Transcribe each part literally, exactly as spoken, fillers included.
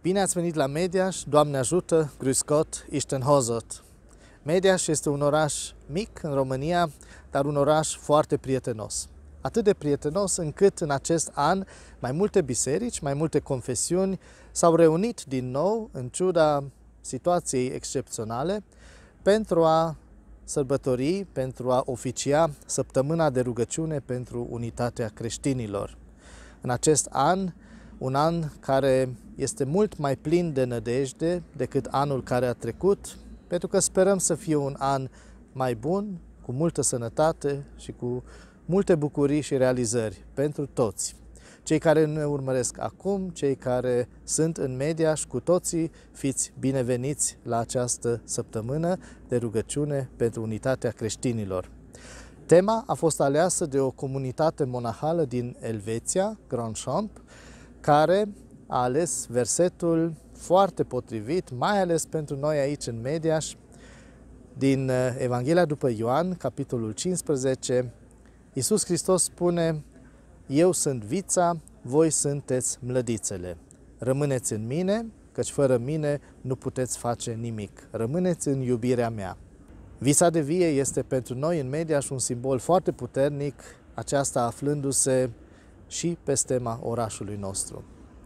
Bine ați venit la Mediaș, Doamne ajută, grüß Gott, ich den Hozot. Mediaș este un oraș mic în România, dar un oraș foarte prietenos. Atât de prietenos încât în acest an mai multe biserici, mai multe confesiuni s-au reunit din nou, în ciuda situației excepționale, pentru a sărbători, pentru a oficia săptămâna de rugăciune pentru unitatea creștinilor. În acest an, un an care este mult mai plin de nădejde decât anul care a trecut, pentru că sperăm să fie un an mai bun, cu multă sănătate și cu multe bucurii și realizări pentru toți. Cei care ne urmăresc acum, cei care sunt în Mediaș, cu toții fiți bineveniți la această săptămână de rugăciune pentru unitatea creștinilor. Tema a fost aleasă de o comunitate monahală din Elveția, Grandchamp, care a ales versetul foarte potrivit, mai ales pentru noi aici în Mediaș, din Evanghelia după Ioan, capitolul cincisprezece. Iisus Hristos spune: Eu sunt vița, voi sunteți mlădițele. Rămâneți în mine, căci fără mine nu puteți face nimic. Rămâneți în iubirea mea. Vița de vie este pentru noi în Mediaș un simbol foarte puternic, aceasta aflându-se și pe stema orașului nostru.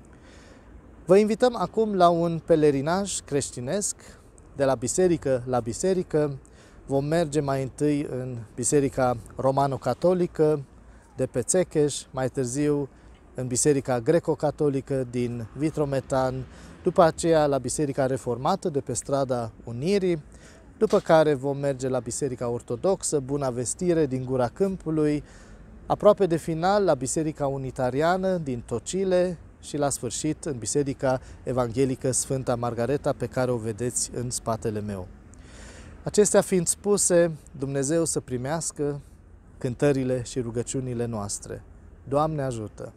Vă invităm acum la un pelerinaj creștinesc, de la biserică la biserică. Vom merge mai întâi în Biserica Romano-Catolică de pe Țecheș, mai târziu în Biserica Greco-Catolică din Vitrometan, după aceea la Biserica Reformată de pe strada Unirii, după care vom merge la Biserica Ortodoxă Buna Vestire din Gura Câmpului, aproape de final la Biserica Unitariană din Tocile și la sfârșit în Biserica Evanghelică Sfânta Margareta, pe care o vedeți în spatele meu. Acestea fiind spuse, Dumnezeu să primească cântările și rugăciunile noastre. Doamne ajută!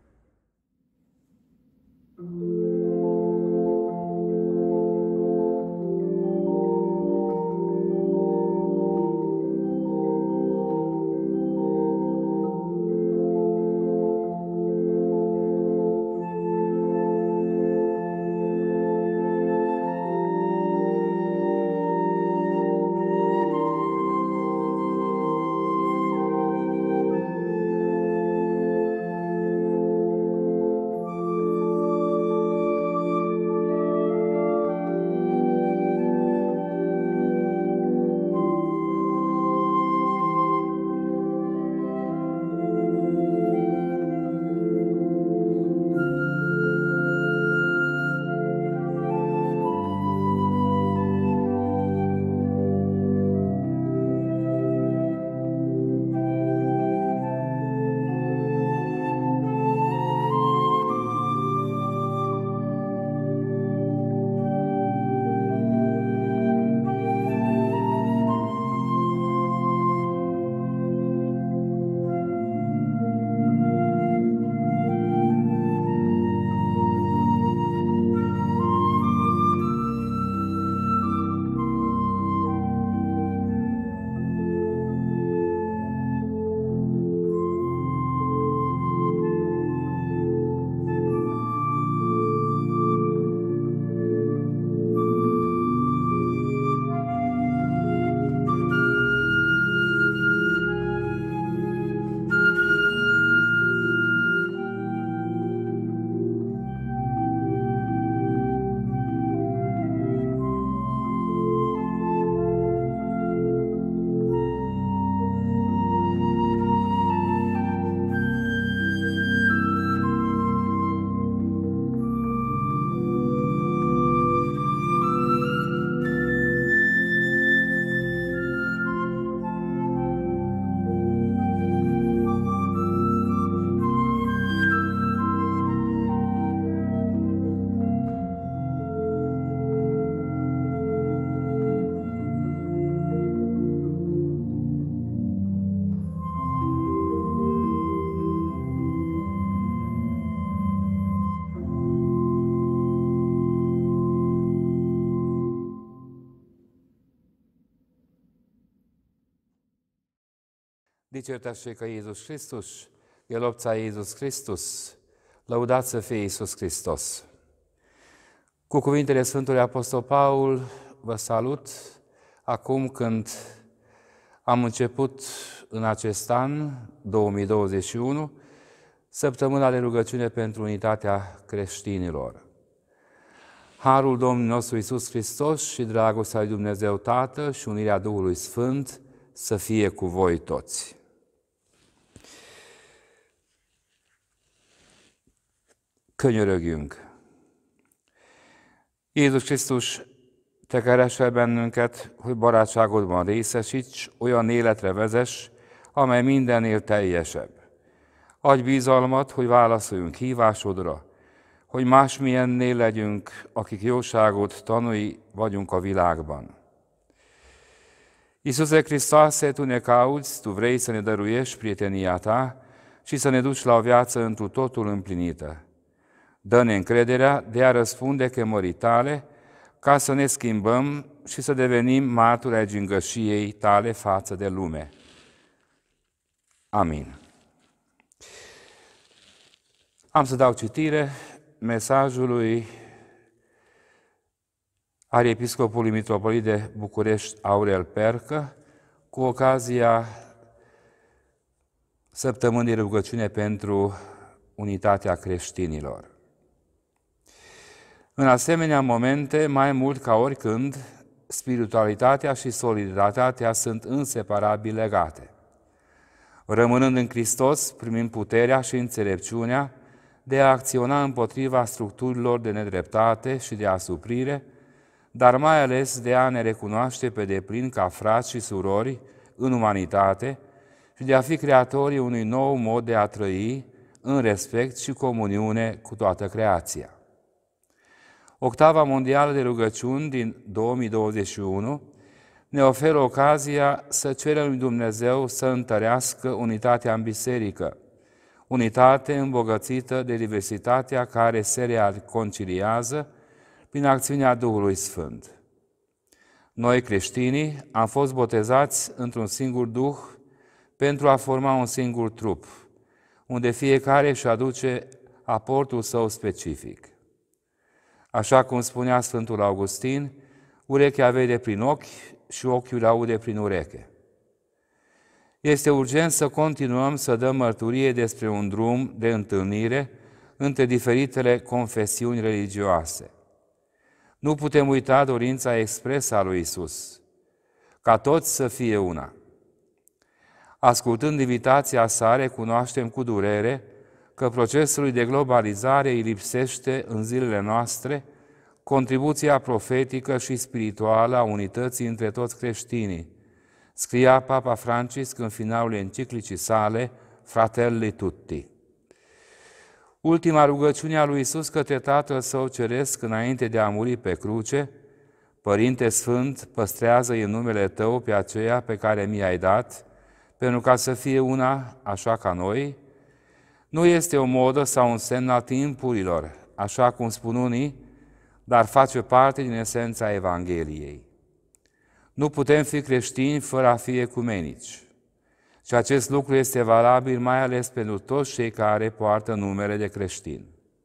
Dicsértessék a Jézus Krisztus, gelobd sei Jézus Krisztus, laudat să fie Iisus Hristos. Cu cuvintele Sfântului Apostol Paul vă salut acum când am început în acest an, două mii douăzeci și unu, săptămâna de rugăciune pentru unitatea creștinilor. Harul Domnului nostru Iisus Hristos și dragostea lui Dumnezeu Tatăl și unirea Duhului Sfânt să fie cu voi toți. Könyörögjünk! Jézus Krisztus, Te keresel bennünket, hogy barátságodban részesíts, olyan életre vezess, amely mindennél teljesebb. Adj bizalmat, hogy válaszoljunk hívásodra, hogy másmilyennél legyünk, akik jóságot tanúi vagyunk a világban. Iisuse Hristoase, Tu ne cauți, Tu vrei să ne dăruiești prietenia Ta și să ne duci la o viață întru totul împlinită. Dă-ne încrederea de a răspunde chemării Tale, ca să ne schimbăm și să devenim martori ai gingășiei Tale față de lume. Amin. Am să dau citire mesajului arhiepiscopului mitropolit de București Aurel Percă cu ocazia săptămânii de rugăciune pentru unitatea creștinilor. În asemenea momente, mai mult ca oricând, spiritualitatea și solidaritatea sunt inseparabil legate. Rămânând în Hristos, primim puterea și înțelepciunea de a acționa împotriva structurilor de nedreptate și de asuprire, dar mai ales de a ne recunoaște pe deplin ca frați și surori în umanitate și de a fi creatorii unui nou mod de a trăi în respect și comuniune cu toată creația. Octava mondială de rugăciuni din două mii douăzeci și unu ne oferă ocazia să cerem lui Dumnezeu să întărească unitatea în biserică, unitate îmbogățită de diversitatea care se reconciliază prin acțiunea Duhului Sfânt. Noi, creștinii, am fost botezați într-un singur Duh pentru a forma un singur trup, unde fiecare își aduce aportul său specific. Așa cum spunea Sfântul Augustin, urechea vede prin ochi și ochiul aude prin ureche. Este urgent să continuăm să dăm mărturie despre un drum de întâlnire între diferitele confesiuni religioase. Nu putem uita dorința expresă a lui Iisus, ca toți să fie una. Ascultând invitația sa, recunoaștem cu durere că procesul de globalizare îi lipsește în zilele noastre contribuția profetică și spirituală a unității între toți creștinii, scria Papa Francisc în finalul enciclicii sale Fratelli Tutti. Ultima rugăciune a lui Iisus către Tatăl Său Ceresc înainte de a muri pe cruce: Părinte Sfânt, păstrează-i în numele Tău pe aceea pe care mi-ai dat, pentru ca să fie una așa ca noi, nu este o modă sau un semn al timpurilor, așa cum spun unii, dar face parte din esența Evangheliei. Nu putem fi creștini fără a fi ecumenici. Și acest lucru este valabil mai ales pentru toți cei care poartă numele de creștin.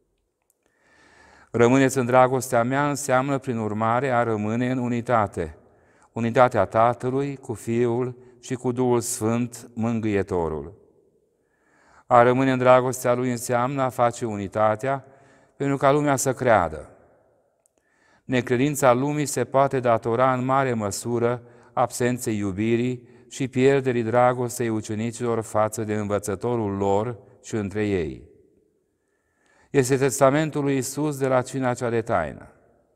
Rămâneți în dragostea mea înseamnă, prin urmare, a rămâne în unitate. Unitatea Tatălui cu Fiul și cu Duhul Sfânt, Mângâietorul. A rămâne în dragostea Lui înseamnă a face unitatea pentru ca lumea să creadă. Necredința lumii se poate datora în mare măsură absenței iubirii și pierderii dragostei ucenicilor față de învățătorul lor și între ei. Este testamentul lui Iisus de la cina cea de taină.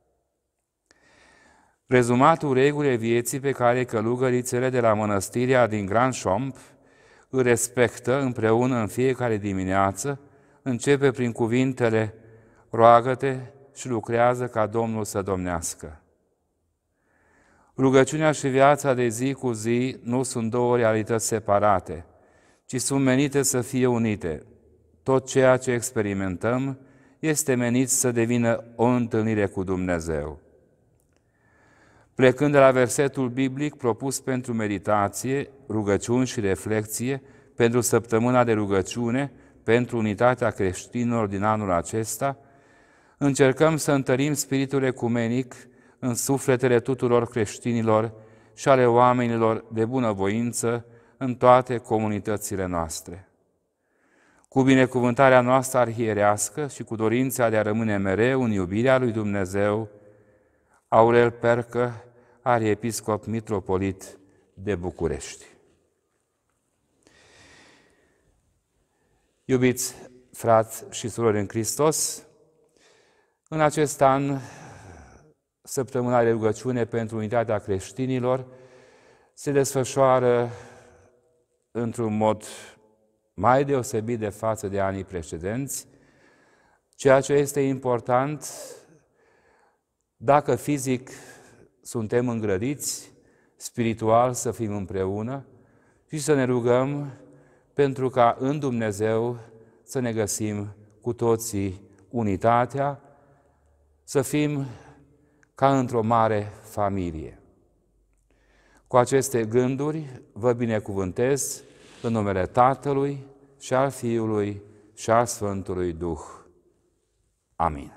Rezumatul regulii vieții pe care călugărițele de la mănăstirea din Grand Champ îl respectă împreună în fiecare dimineață, începe prin cuvintele: roagă-te și lucrează ca Domnul să domnească. Rugăciunea și viața de zi cu zi nu sunt două realități separate, ci sunt menite să fie unite. Tot ceea ce experimentăm este menit să devină o întâlnire cu Dumnezeu. Plecând de la versetul biblic propus pentru meditație, rugăciuni și reflexie pentru săptămâna de rugăciune, pentru unitatea creștinilor din anul acesta, încercăm să întărim spiritul ecumenic în sufletele tuturor creștinilor și ale oamenilor de bunăvoință în toate comunitățile noastre. Cu binecuvântarea noastră arhierească și cu dorința de a rămâne mereu în iubirea lui Dumnezeu, Aurel Percă, arhiepiscop mitropolit de București. Iubiți frați și surori în Hristos, în acest an, săptămâna de rugăciune pentru unitatea creștinilor se desfășoară într-un mod mai deosebit de față de anii precedenți, ceea ce este important, dacă fizic suntem îngrădiți, spiritual să fim împreună și să ne rugăm pentru ca în Dumnezeu să ne găsim cu toții unitatea, să fim ca într-o mare familie. Cu aceste gânduri vă binecuvântez în numele Tatălui și al Fiului și al Sfântului Duh. Amin.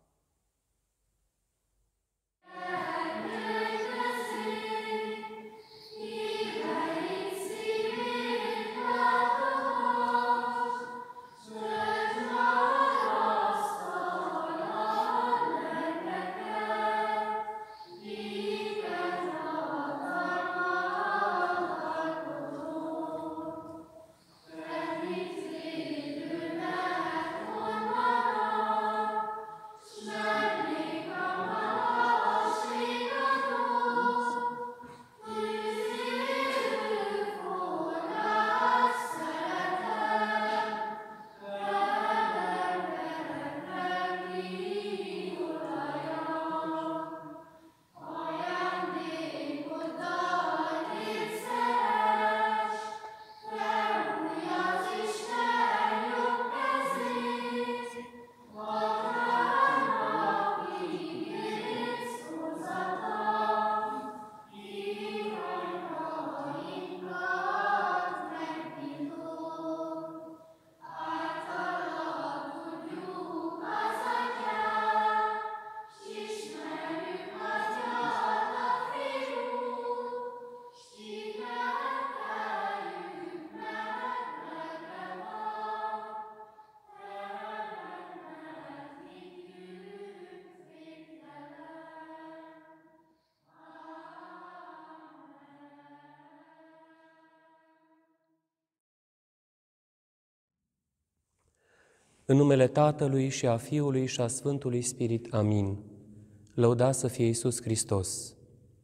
În numele Tatălui și a Fiului și a Sfântului Spirit. Amin. Lăudați să fie Iisus Hristos.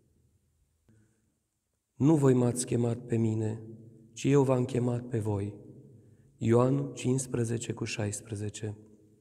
Nu voi m-ați chemat pe mine, ci eu v-am chemat pe voi. Ioan cincisprezece cu șaisprezece.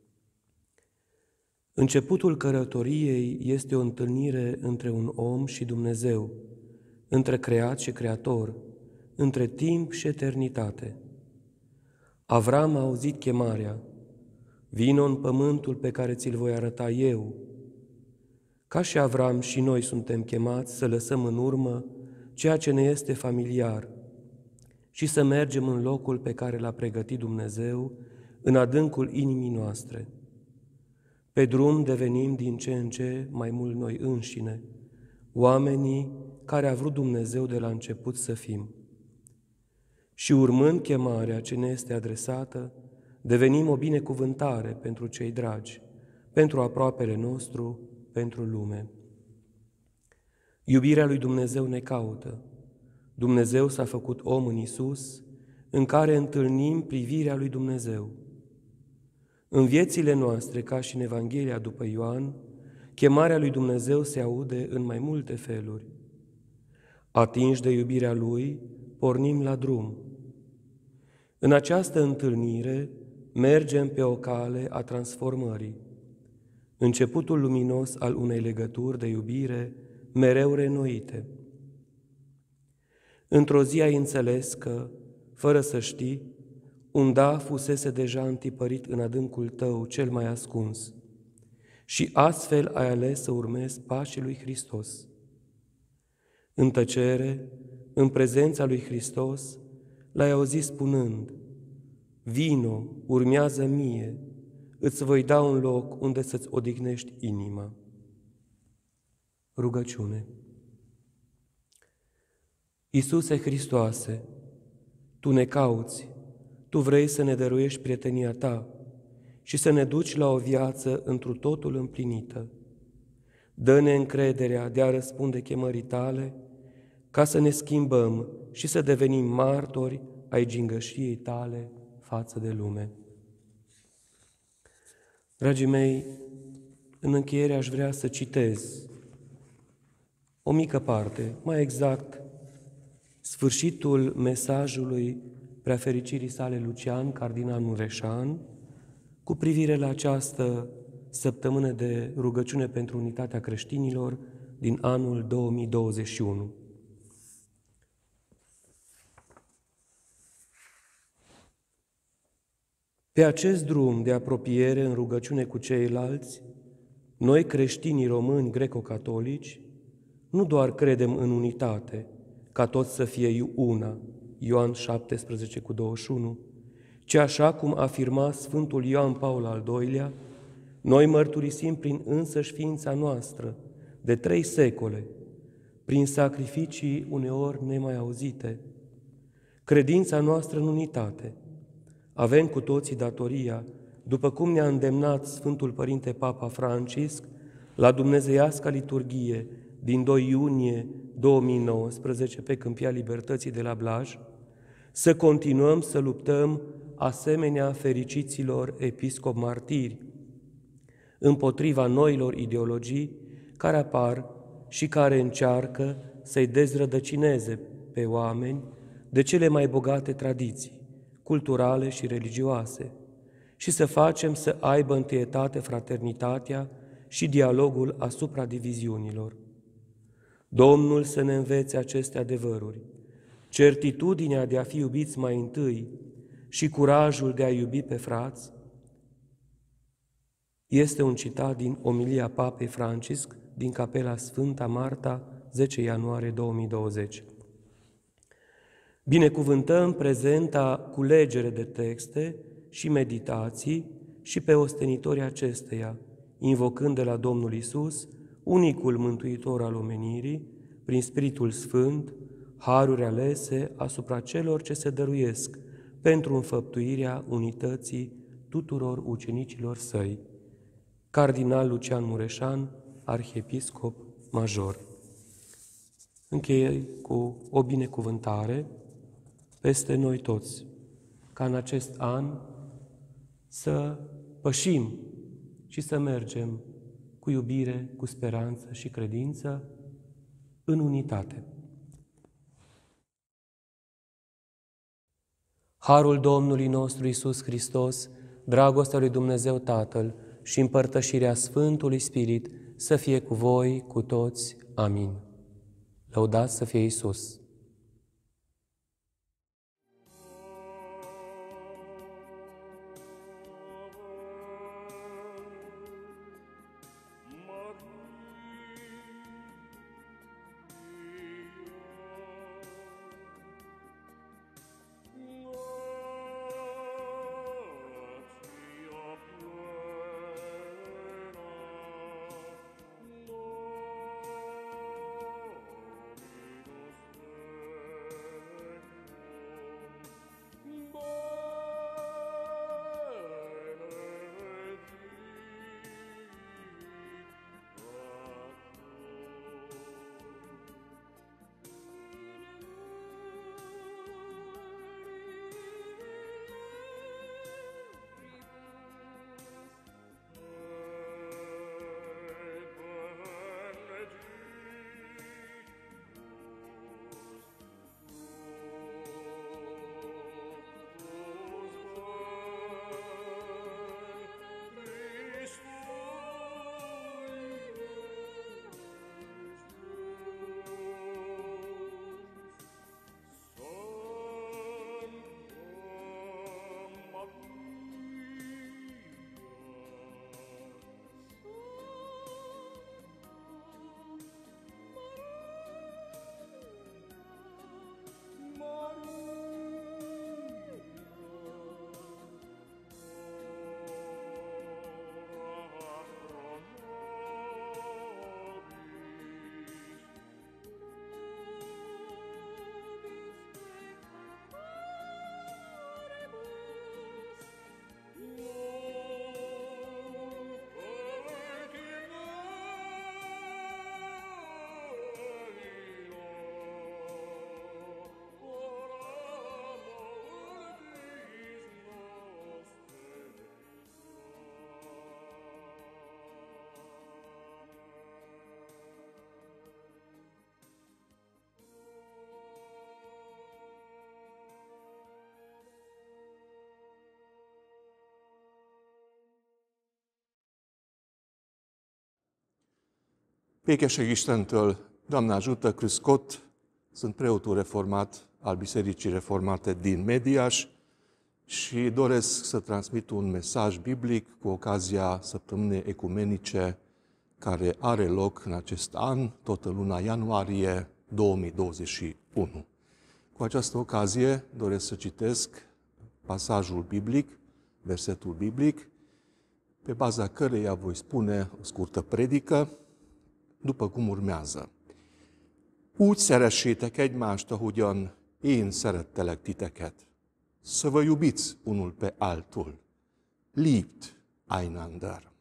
Începutul călătoriei este o întâlnire între un om și Dumnezeu, între creat și creator, între timp și eternitate. Avram a auzit chemarea: vino în pământul pe care ți-l voi arăta eu. Ca și Avram, și noi suntem chemați să lăsăm în urmă ceea ce ne este familiar și să mergem în locul pe care l-a pregătit Dumnezeu, în adâncul inimii noastre. Pe drum devenim din ce în ce mai mult noi înșine, oamenii care a vrut Dumnezeu de la început să fim. Și urmând chemarea ce ne este adresată, devenim o binecuvântare pentru cei dragi, pentru aproapele nostru, pentru lume. Iubirea lui Dumnezeu ne caută. Dumnezeu s-a făcut om în Iisus, în care întâlnim privirea lui Dumnezeu. În viețile noastre, ca și în Evanghelia după Ioan, chemarea lui Dumnezeu se aude în mai multe feluri. Atinși de iubirea Lui, pornim la drum. În această întâlnire mergem pe o cale a transformării, începutul luminos al unei legături de iubire mereu reînnoite. Într-o zi ai înțeles că, fără să știi, un da fusese deja întipărit în adâncul tău cel mai ascuns și astfel ai ales să urmezi pașii lui Hristos. În tăcere, în prezența lui Hristos, l-ai auzit spunând: vino, urmează mie, îți voi da un loc unde să-ți odihnești inima. Rugăciune. Iisuse Hristoase, Tu ne cauți, Tu vrei să ne dăruiești prietenia Ta și să ne duci la o viață întru totul împlinită. Dă-ne încrederea de a răspunde chemării Tale, ca să ne schimbăm și să devenim martori ai gingășiei Tale față de lume. Dragii mei, în încheiere aș vrea să citez o mică parte, mai exact, sfârșitul mesajului Preafericirii sale Lucian, cardinal Mureșan, cu privire la această săptămână de rugăciune pentru unitatea creștinilor din anul două mii douăzeci și unu. Pe acest drum de apropiere în rugăciune cu ceilalți, noi creștinii români greco-catolici nu doar credem în unitate, ca toți să fie una, Ioan șaptesprezece cu douăzeci și unu, ci așa cum afirma Sfântul Ioan Paul al doilea, noi mărturisim prin însăși ființa noastră, de trei secole, prin sacrificii uneori nemai auzite, credința noastră în unitate. Avem cu toții datoria, după cum ne-a îndemnat Sfântul Părinte Papa Francisc, la dumnezeiasca liturghie din doi iunie două mii nouăsprezece pe Câmpia Libertății de la Blaj, să continuăm să luptăm asemenea fericiților episcopi martiri, împotriva noilor ideologii care apar și care încearcă să-i dezrădăcineze pe oameni de cele mai bogate tradiții culturale și religioase și să facem să aibă întâietate fraternitatea și dialogul asupra diviziunilor. Domnul să ne învețe aceste adevăruri, certitudinea de a fi iubiți mai întâi și curajul de a iubi pe frați. Este un citat din omilia Papei Francisc din Capela Sfânta Marta, zece ianuarie două mii douăzeci. Binecuvântăm prezenta culegere de texte și meditații și pe ostenitorii acesteia, invocând de la Domnul Iisus, unicul mântuitor al omenirii, prin Spiritul Sfânt, haruri alese asupra celor ce se dăruiesc pentru înfăptuirea unității tuturor ucenicilor săi. Cardinal Lucian Mureșan, arhiepiscop major. Închei cu o binecuvântare peste noi toți, ca în acest an să pășim și să mergem cu iubire, cu speranță și credință în unitate. Harul Domnului nostru Iisus Hristos, dragostea lui Dumnezeu Tatăl și împărtășirea Sfântului Spirit să fie cu voi, cu toți. Amin. Lăudați să fie Iisus! Békés Istentől, Doamne ajută, Chris Scott, sunt preotul reformat al Bisericii Reformate din Mediaș și doresc să transmit un mesaj biblic cu ocazia săptămânii ecumenice care are loc în acest an, tot în luna ianuarie două mii douăzeci și unu. Cu această ocazie doresc să citesc pasajul biblic, versetul biblic, pe baza căreia voi spune o scurtă predică, după cum urmează. Úgy szeressétek egymást, ahogyan én szerettelek titeket. Să vă iubiți unul pe altul. Liebt einander.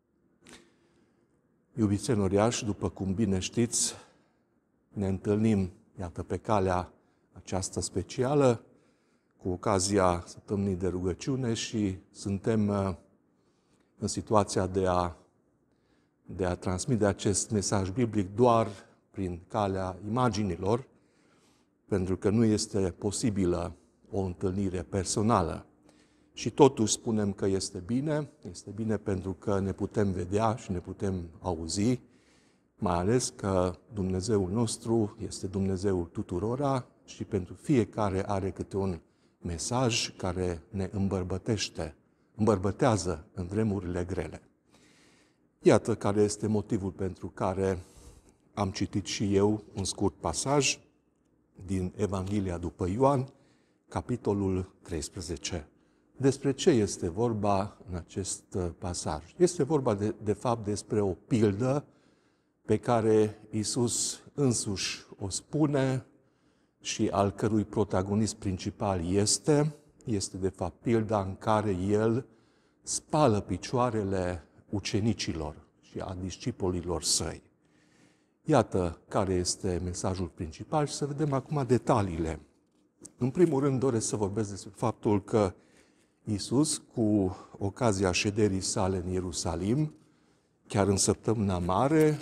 Iubiți enoriași, după cum bine știți, ne întâlnim, iată, pe calea aceasta specială, cu ocazia săptămânii de rugăciune și suntem în situația de a, de a transmite acest mesaj biblic doar prin calea imaginilor, pentru că nu este posibilă o întâlnire personală. Și totuși spunem că este bine, este bine pentru că ne putem vedea și ne putem auzi, mai ales că Dumnezeul nostru este Dumnezeul tuturora și pentru fiecare are câte un mesaj care ne îmbărbătește, îmbărbătează în vremurile grele. Iată care este motivul pentru care am citit și eu un scurt pasaj din Evanghelia după Ioan, capitolul treisprezece. Despre ce este vorba în acest pasaj? Este vorba de, de fapt despre o pildă pe care Iisus însuși o spune și al cărui protagonist principal este, este de fapt pilda în care El spală picioarele ucenicilor și a discipolilor săi. Iată care este mesajul principal și să vedem acum detaliile. În primul rând doresc să vorbesc despre faptul că Iisus, cu ocazia șederii sale în Ierusalim, chiar în săptămâna mare,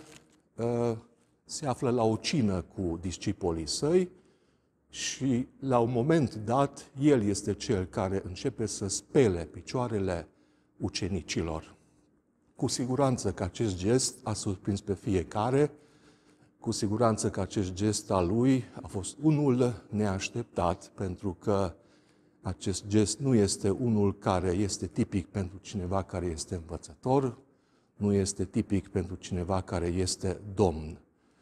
se află la o cină cu discipolii săi și la un moment dat, El este Cel care începe să spele picioarele ucenicilor. Cu siguranță că acest gest a surprins pe fiecare, cu siguranță că acest gest al Lui a fost unul neașteptat, pentru că acest gest nu este unul care este tipic pentru cineva care este învățător, nu este tipic pentru cineva care este domn.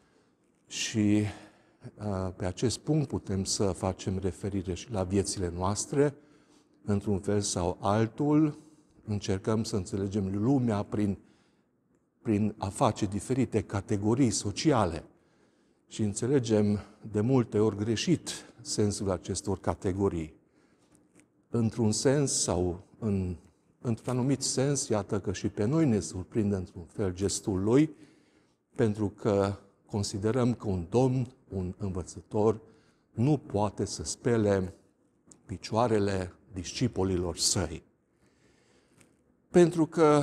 Și pe acest punct putem să facem referire și la viețile noastre, într-un fel sau altul, încercăm să înțelegem lumea prin, prin a face diferite categorii sociale și înțelegem de multe ori greșit sensul acestor categorii. Într-un sens sau în, într-un anumit sens, iată că și pe noi ne surprinde într-un fel gestul Lui, pentru că considerăm că un domn, un învățător, nu poate să spele picioarele discipolilor săi. Pentru că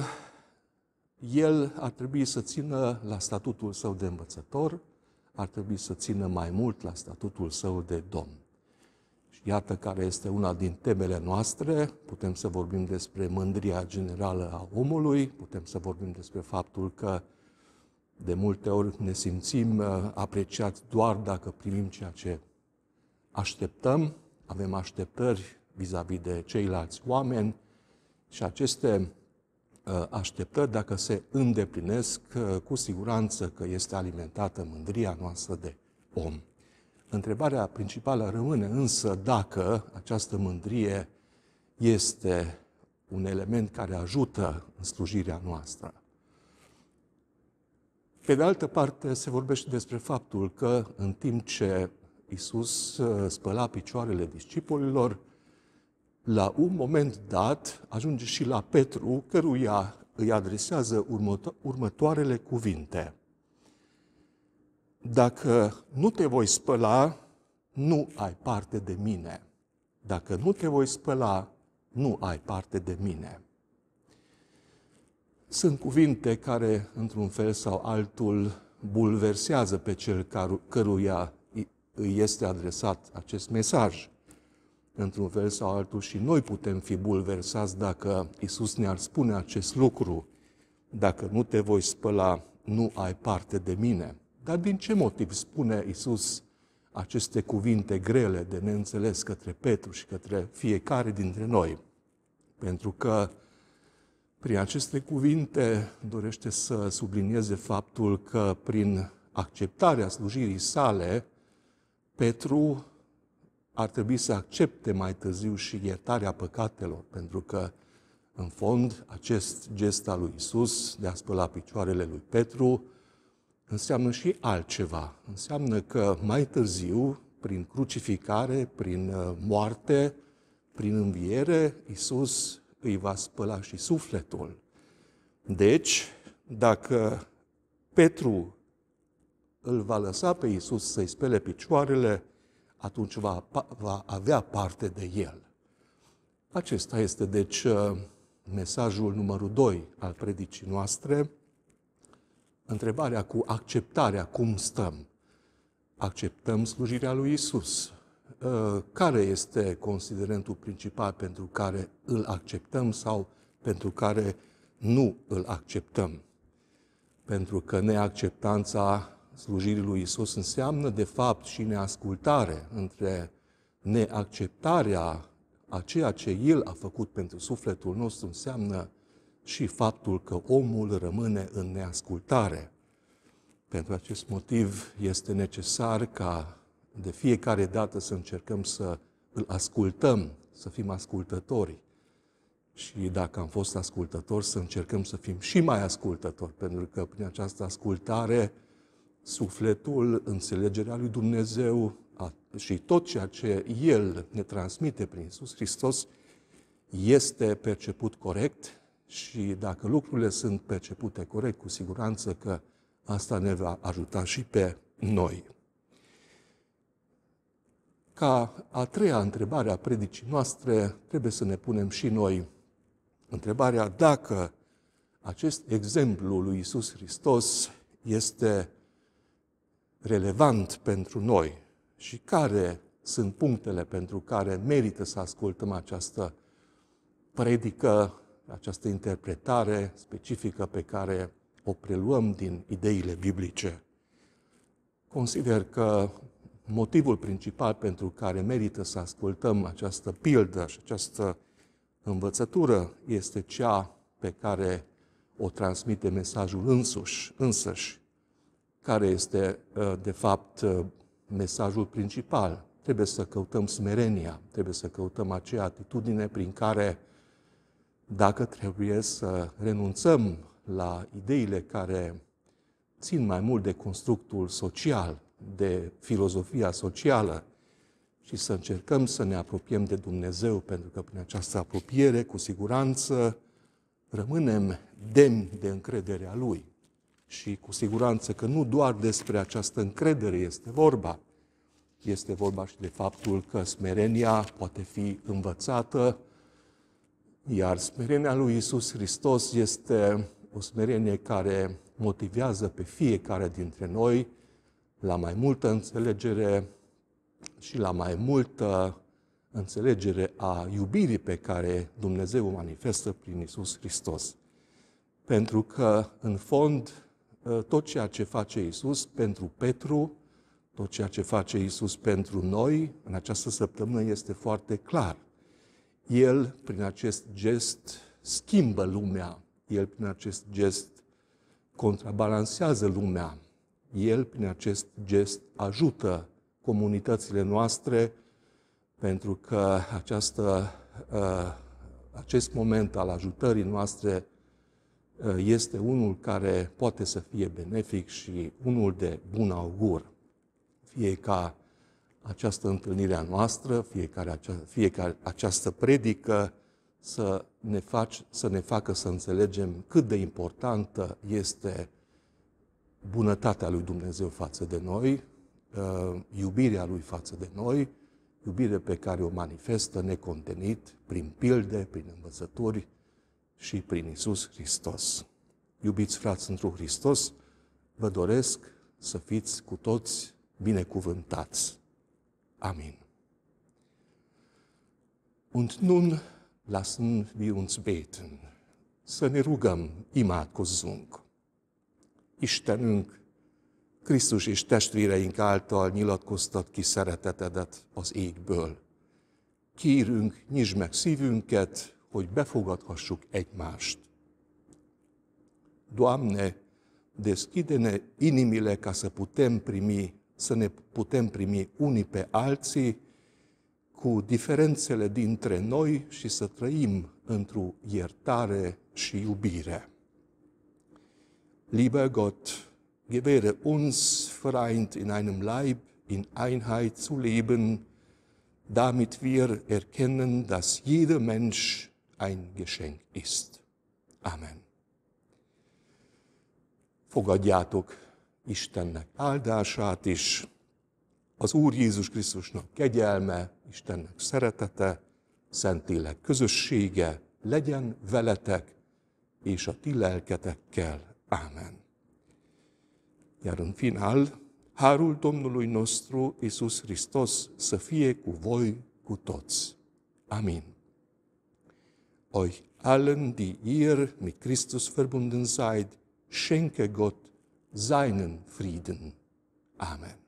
el ar trebui să țină la statutul său de învățător, ar trebui să țină mai mult la statutul său de domn. Și iată care este una din temele noastre, putem să vorbim despre mândria generală a omului, putem să vorbim despre faptul că de multe ori ne simțim apreciați doar dacă primim ceea ce așteptăm, avem așteptări vis-a-vis de ceilalți oameni și aceste așteptări, dacă se îndeplinesc, cu siguranță că este alimentată mândria noastră de om. Întrebarea principală rămâne însă dacă această mândrie este un element care ajută în slujirea noastră. Pe de altă parte, se vorbește despre faptul că în timp ce Iisus spăla picioarele discipolilor, la un moment dat ajunge și la Petru, căruia îi adresează următoarele cuvinte. Dacă nu te voi spăla, nu ai parte de mine. Dacă nu te voi spăla, nu ai parte de mine. Sunt cuvinte care, într-un fel sau altul, bulversează pe cel căruia îi este adresat acest mesaj. Într-un fel sau altul și noi putem fi bulversați dacă Iisus ne-ar spune acest lucru. Dacă nu te voi spăla, nu ai parte de mine. Dar din ce motiv spune Iisus aceste cuvinte grele de neînțeles către Petru și către fiecare dintre noi? Pentru că prin aceste cuvinte dorește să sublinieze faptul că prin acceptarea slujirii sale, Petru ar trebui să accepte mai târziu și iertarea păcatelor, pentru că, în fond, acest gest al lui Iisus de a spăla picioarele lui Petru înseamnă și altceva. Înseamnă că mai târziu, prin crucificare, prin moarte, prin înviere, Iisus îi va spăla și sufletul. Deci, dacă Petru îl va lăsa pe Iisus să-i spele picioarele, atunci va, va avea parte de el. Acesta este, deci, mesajul numărul doi al predicii noastre. Întrebarea cu acceptarea, cum stăm? Acceptăm slujirea lui Iisus. Care este considerentul principal pentru care îl acceptăm sau pentru care nu îl acceptăm? Pentru că neacceptanța slujirii lui Iisus înseamnă, de fapt, și neascultare. Între neacceptarea a ceea ce El a făcut pentru sufletul nostru înseamnă și faptul că omul rămâne în neascultare. Pentru acest motiv este necesar ca de fiecare dată să încercăm să îl ascultăm, să fim ascultători. Și dacă am fost ascultători, să încercăm să fim și mai ascultători, pentru că prin această ascultare sufletul, înțelegerea lui Dumnezeu și tot ceea ce El ne transmite prin Iisus Hristos este perceput corect și dacă lucrurile sunt percepute corect, cu siguranță că asta ne va ajuta și pe noi. Ca a treia întrebare a predicii noastre, trebuie să ne punem și noi întrebarea dacă acest exemplu lui Iisus Hristos este relevant pentru noi și care sunt punctele pentru care merită să ascultăm această predică, această interpretare specifică pe care o preluăm din ideile biblice. Consider că motivul principal pentru care merită să ascultăm această pildă și această învățătură este cea pe care o transmite mesajul însuși, însăși, care este, de fapt, mesajul principal. Trebuie să căutăm smerenia, trebuie să căutăm acea atitudine prin care, dacă trebuie să renunțăm la ideile care țin mai mult de constructul social, de filozofia socială, și să încercăm să ne apropiem de Dumnezeu, pentru că prin această apropiere, cu siguranță, rămânem demni de încrederea Lui. Și cu siguranță că nu doar despre această încredere este vorba, este vorba și de faptul că smerenia poate fi învățată, iar smerenia lui Iisus Hristos este o smerenie care motivează pe fiecare dintre noi la mai multă înțelegere și la mai multă înțelegere a iubirii pe care Dumnezeu o manifestă prin Iisus Hristos. Pentru că, în fond, tot ceea ce face Iisus pentru Petru, tot ceea ce face Iisus pentru noi, în această săptămână este foarte clar. El, prin acest gest, schimbă lumea. El, prin acest gest, contrabalansează lumea. El, prin acest gest, ajută comunitățile noastre, pentru că această, acest moment al ajutării noastre este unul care poate să fie benefic și unul de bun augur. Fie ca această întâlnire a noastră, fiecare, acea, fiecare această predică să ne, faci, să ne facă să înțelegem cât de importantă este bunătatea lui Dumnezeu față de noi, iubirea Lui față de noi, iubire pe care o manifestă necontenit prin pilde, prin învățături și prin Iisus Hristos. Iubiți frați întru Hristos, vă doresc să fiți cu toți binecuvântați. Amin. Und nun lassen wir uns beten. Să ne rugăm imat cu zung. Istenünk, Krisztus és testvéreink által nyilatkoztat ki szeretetedet az égből. Kérünk, nyisd meg szívünket, hogy befogadhassuk egymást. Doamne, deschide-ne inimile ca să putem primi, să ne putem primi unii pe alții cu diferențele dintre noi și să trăim într-o iertare și iubire. Lieber Gott, gewähre uns vereint in einem Leib in Einheit zu leben, damit wir erkennen, dass jeder Mensch ein Geschenk ist. Amen. Fogadjátok Istennek áldását is, az Úr Jézus Krisztusnak kegyelme, Istennek szeretete, Szentlélek közössége legyen veletek és a ti lelketekkel. Amen. Iar în final, harul Domnului nostru Iisus Hristos să fie cu voi cu toți. Amin. Euch allen, die ihr mit Christus verbunden seid, schenke Gott seinen Frieden. Amen.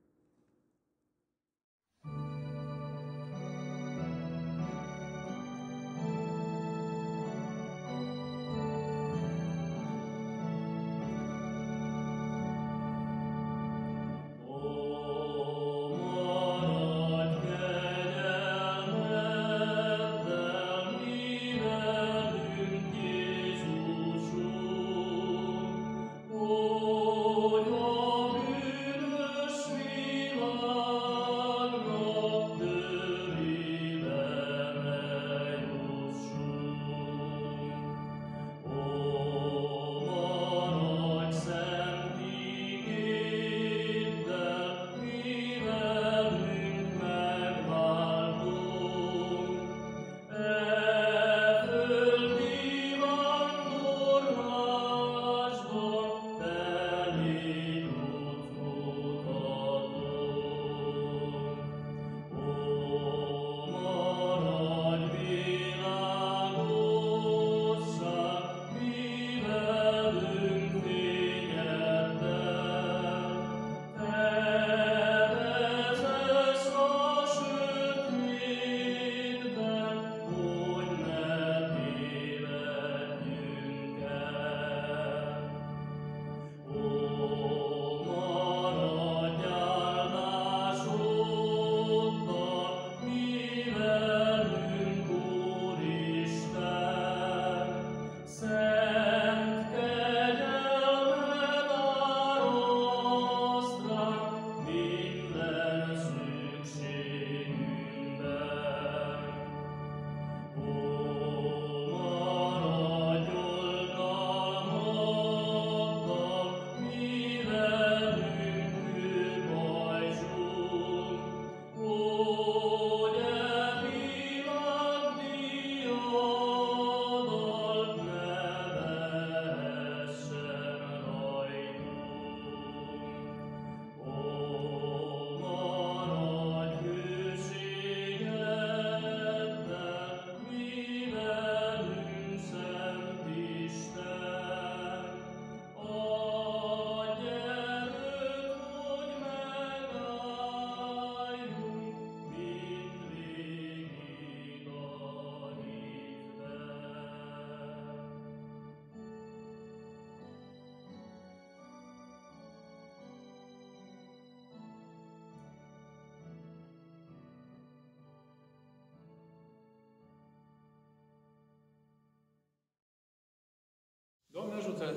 Doamne ajută!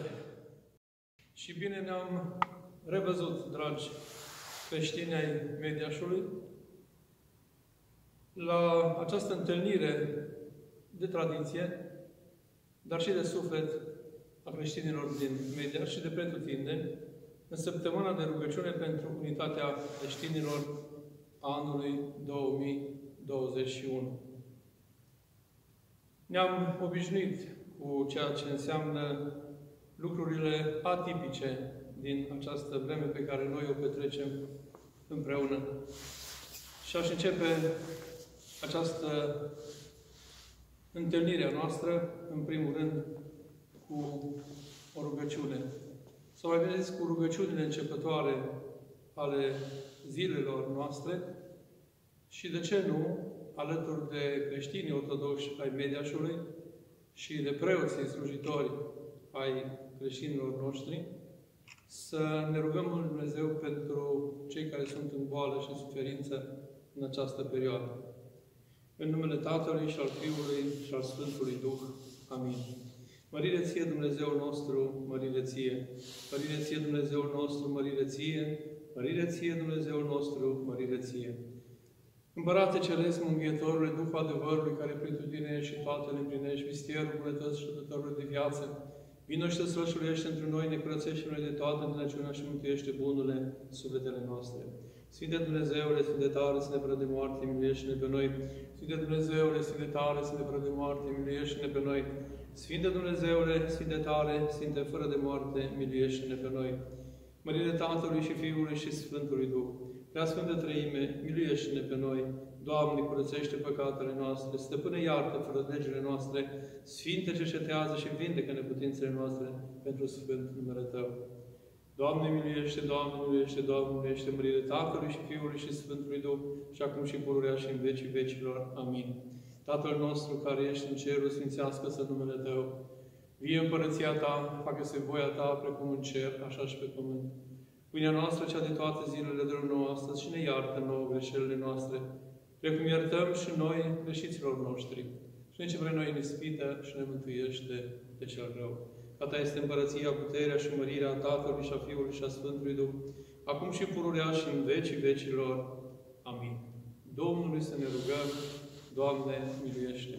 Și bine ne-am revăzut, dragi creștini ai Mediașului, la această întâlnire de tradiție, dar și de suflet a creștinilor din Mediaș și de pretutindeni, în săptămâna de rugăciune pentru unitatea creștinilor a anului două mii douăzeci și unu. Ne-am obișnuit cu ceea ce înseamnă lucrurile atipice din această vreme pe care noi o petrecem împreună. Și aș începe această întâlnire a noastră, în primul rând, cu o rugăciune. Sau mai bine zis, cu rugăciunile începătoare ale zilelor noastre și, de ce nu, alături de creștinii ortodoxi ai Mediașului și de preoții slujitori ai creștinilor noștri, să ne rugăm lui Dumnezeu pentru cei care sunt în boală și în suferință în această perioadă. În numele Tatălui și al Fiului și al Sfântului Duh. Amin. Mărire ție, Dumnezeul nostru, mărire ție. Mărire ție, Dumnezeul nostru, mărire ție. Mărire ție, Dumnezeul nostru, mărire ție. Împărate Ceresc, Mângâietorule, Duhul adevărului, care pretutine și toate le împlinești, vistierul bunătății și dătătorului de viață, vino și te slășuiește într noi, ne curățește noi de toată înțelepciunea și mântuiește bunurile sufletele noastre. Sfinte Dumnezeule, Sfinte tare, Sfinte fără de moarte, miluiește-ne pe noi. Sfinte Dumnezeule, Sfinte tare, Sfinte fără de moarte, miluiește-ne pe noi. Sfinte Dumnezeule, Sfinte tare, Sfinte fără de moarte, miluiește-ne pe noi. Mărire Tatălui și Fiului și Sfântului Duh. Prea Sfântă Treime, miluiește-ne pe noi. Doamne, curățește păcatele noastre, stăpâne iartă fără legile noastre, Sfinte cercetează și vindecă neputințele noastre pentru Sfânt numele Tău. Doamne, miluiește, Doamne, miluiește, Doamne, miluiește, mărire Tatălui și Fiului și Sfântului Duh, și acum și pururea și în vecii vecilor. Amin. Tatăl nostru care ești în cerul, sfințească-se numele Tău. Vie împărăția Ta, facă-se voia Ta, precum în cer, așa și pe pământ. Pâinea noastră, cea de toate zilele, dă-ne nouă astăzi și ne iartă nouă greșelile noastre, precum iertăm și noi greșiților noștri. Și ne ce vrei noi în ispită și ne mântuiește de cel rău. A Ta este împărăția, puterea și mărirea Tatălui și a Fiului și a Sfântului Duh, acum și pururea și în vecii vecilor. Amin. Domnului să ne rugăm. Doamne, miluiește!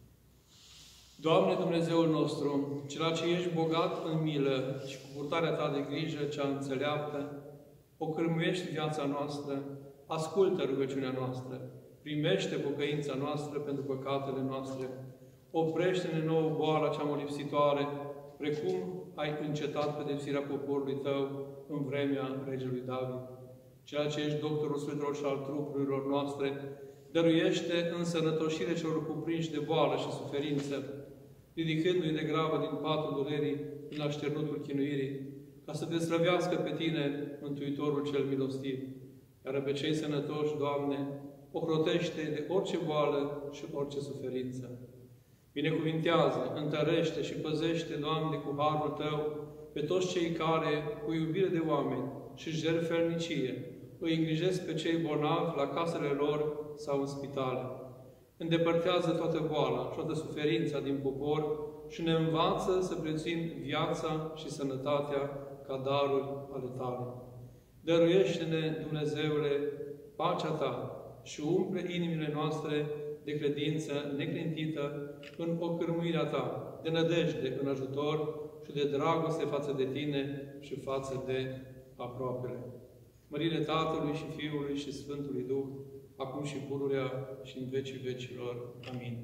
Doamne Dumnezeul nostru, Cel ce ești bogat în milă și cu purtarea Ta de grijă cea înțeleaptă, ocârmuiești viața noastră, ascultă rugăciunea noastră, primește pocăința noastră pentru păcatele noastre, oprește-ne nouă boala cea molipsitoare, precum ai încetat pedepsirea poporului Tău în vremea regelui David. Cel ce ești doctorul sufletelor și al trupurilor noastre, dăruiește însănătoșire celor cuprinși de boală și suferință, ridicându-i de gravă din patul durerii, din așternutul chinuirii, ca să te slăvească pe Tine, Mântuitorul cel milostiv. Iar pe cei sănătoși, Doamne, ocrotește de orice boală și orice suferință. Binecuvintează, întărește și păzește, Doamne, cu harul Tău, pe toți cei care, cu iubire de oameni și jertfelnicie, îi îngrijesc pe cei bolnavi la casele lor sau în spitale. Îndepărtează toată boala și toată suferința din popor și ne învață să prețuim viața și sănătatea ca daruri ale Tale. Dăruiește-ne, Dumnezeule, pacea Ta și umple inimile noastre de credință neclintită în ocârmuirea Ta, de nădejde în ajutor și de dragoste față de Tine și față de aproapele. Mărire Tatălui și Fiului și Sfântului Duh, acum și pururea și în vecii vecilor. Amin.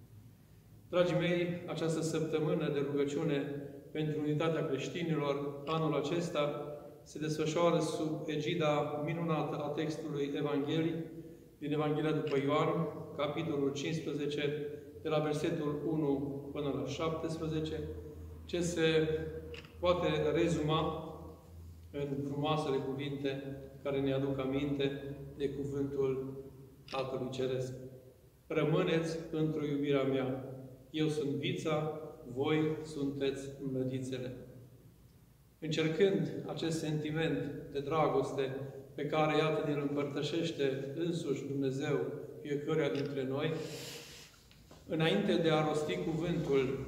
Dragii mei, această săptămână de rugăciune pentru unitatea creștinilor, anul acesta, se desfășoară sub egida minunată a textului Evangheliei, din Evanghelia după Ioan, capitolul cincisprezece, de la versetul unu până la șaptesprezece, ce se poate rezuma în frumoasele cuvinte care ne aduc aminte de cuvântul Tatălui Ceresc. Rămâneți într-o iubirea mea. Eu sunt vița, voi sunteți mlădițele. Încercând acest sentiment de dragoste pe care, iată, ne-l împărtășește însuși Dumnezeu fiecăruia dintre noi, înainte de a rosti cuvântul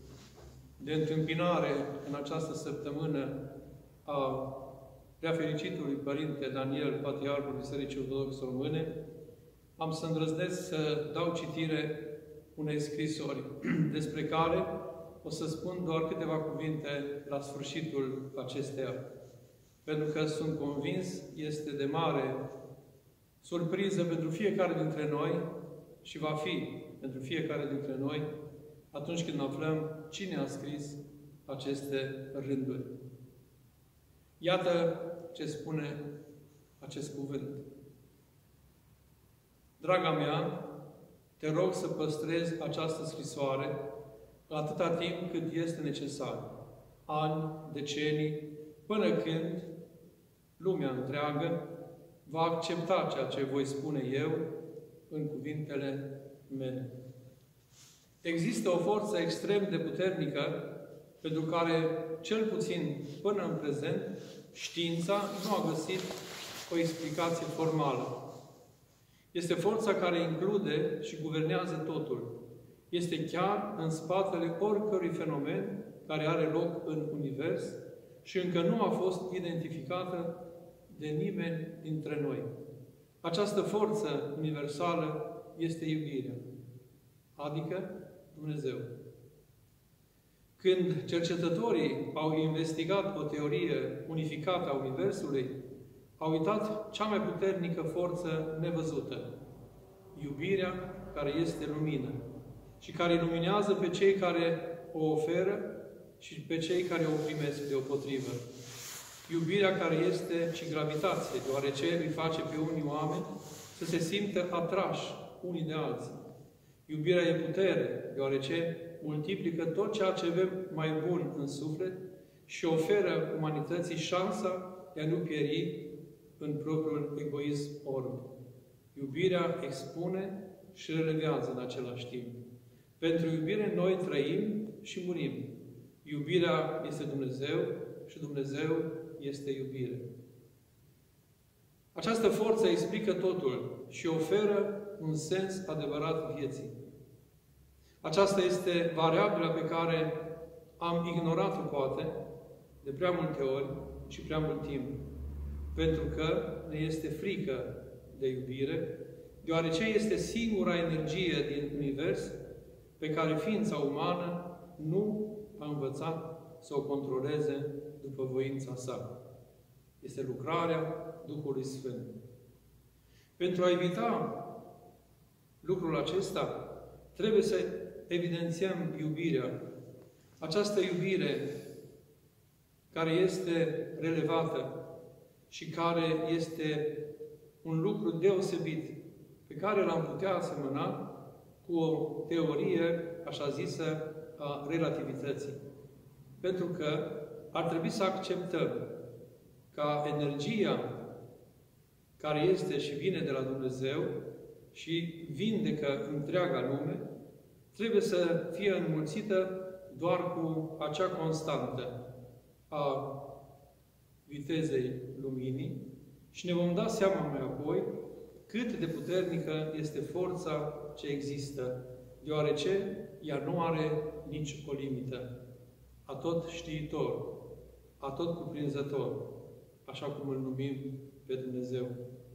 de întâmpinare în această săptămână a Preafericitului Părinte Daniel, Patriarhul Bisericii Ortodoxe Române, am să îndrăznesc să dau citire unei scrisori despre care o să spun doar câteva cuvinte la sfârșitul acesteia. Pentru că sunt convins, este de mare surpriză pentru fiecare dintre noi și va fi pentru fiecare dintre noi atunci când aflăm cine a scris aceste rânduri. Iată ce spune acest cuvânt. Draga mea, te rog să păstrezi această scrisoare atâta timp cât este necesar. Ani, decenii, până când lumea întreagă va accepta ceea ce voi spune eu în cuvintele mele. Există o forță extrem de puternică pentru care, cel puțin până în prezent, știința nu a găsit o explicație formală. Este forța care include și guvernează totul. Este chiar în spatele oricărui fenomen care are loc în univers și încă nu a fost identificată de nimeni dintre noi. Această forță universală este iubirea, adică Dumnezeu. Când cercetătorii au investigat o teorie unificată a Universului, au uitat cea mai puternică forță nevăzută, iubirea care este lumină și care iluminează pe cei care o oferă și pe cei care o primesc deopotrivă. Iubirea care este și gravitație, deoarece îi face pe unii oameni să se simtă atrași unii de alții. Iubirea e putere, deoarece multiplică tot ceea ce avem mai bun în suflet și oferă umanității șansa de a nu pieri în propriul egoism orb. Iubirea expune și relevează în același timp. Pentru iubire noi trăim și murim. Iubirea este Dumnezeu și Dumnezeu este iubire. Această forță explică totul și oferă un sens adevărat vieții. Aceasta este variabila pe care am ignorat-o, poate, de prea multe ori și prea mult timp. Pentru că ne este frică de iubire, deoarece este singura energie din univers pe care ființa umană nu a învățat să o controleze după voința sa. Este lucrarea Duhului Sfânt. Pentru a evita lucrul acesta, trebuie să evidențiem iubirea. Această iubire care este relevată și care este un lucru deosebit, pe care l-am putea asemăna cu o teorie, așa zisă, a relativității. Pentru că ar trebui să acceptăm ca energia care este și vine de la Dumnezeu și vindecă întreaga lume, trebuie să fie înmulțită doar cu acea constantă a vitezei luminii și ne vom da seama mai apoi cât de puternică este forța ce există, deoarece ea nu are nici o limită. Atot știitor, atot cuprinzător, așa cum îl numim pe Dumnezeu.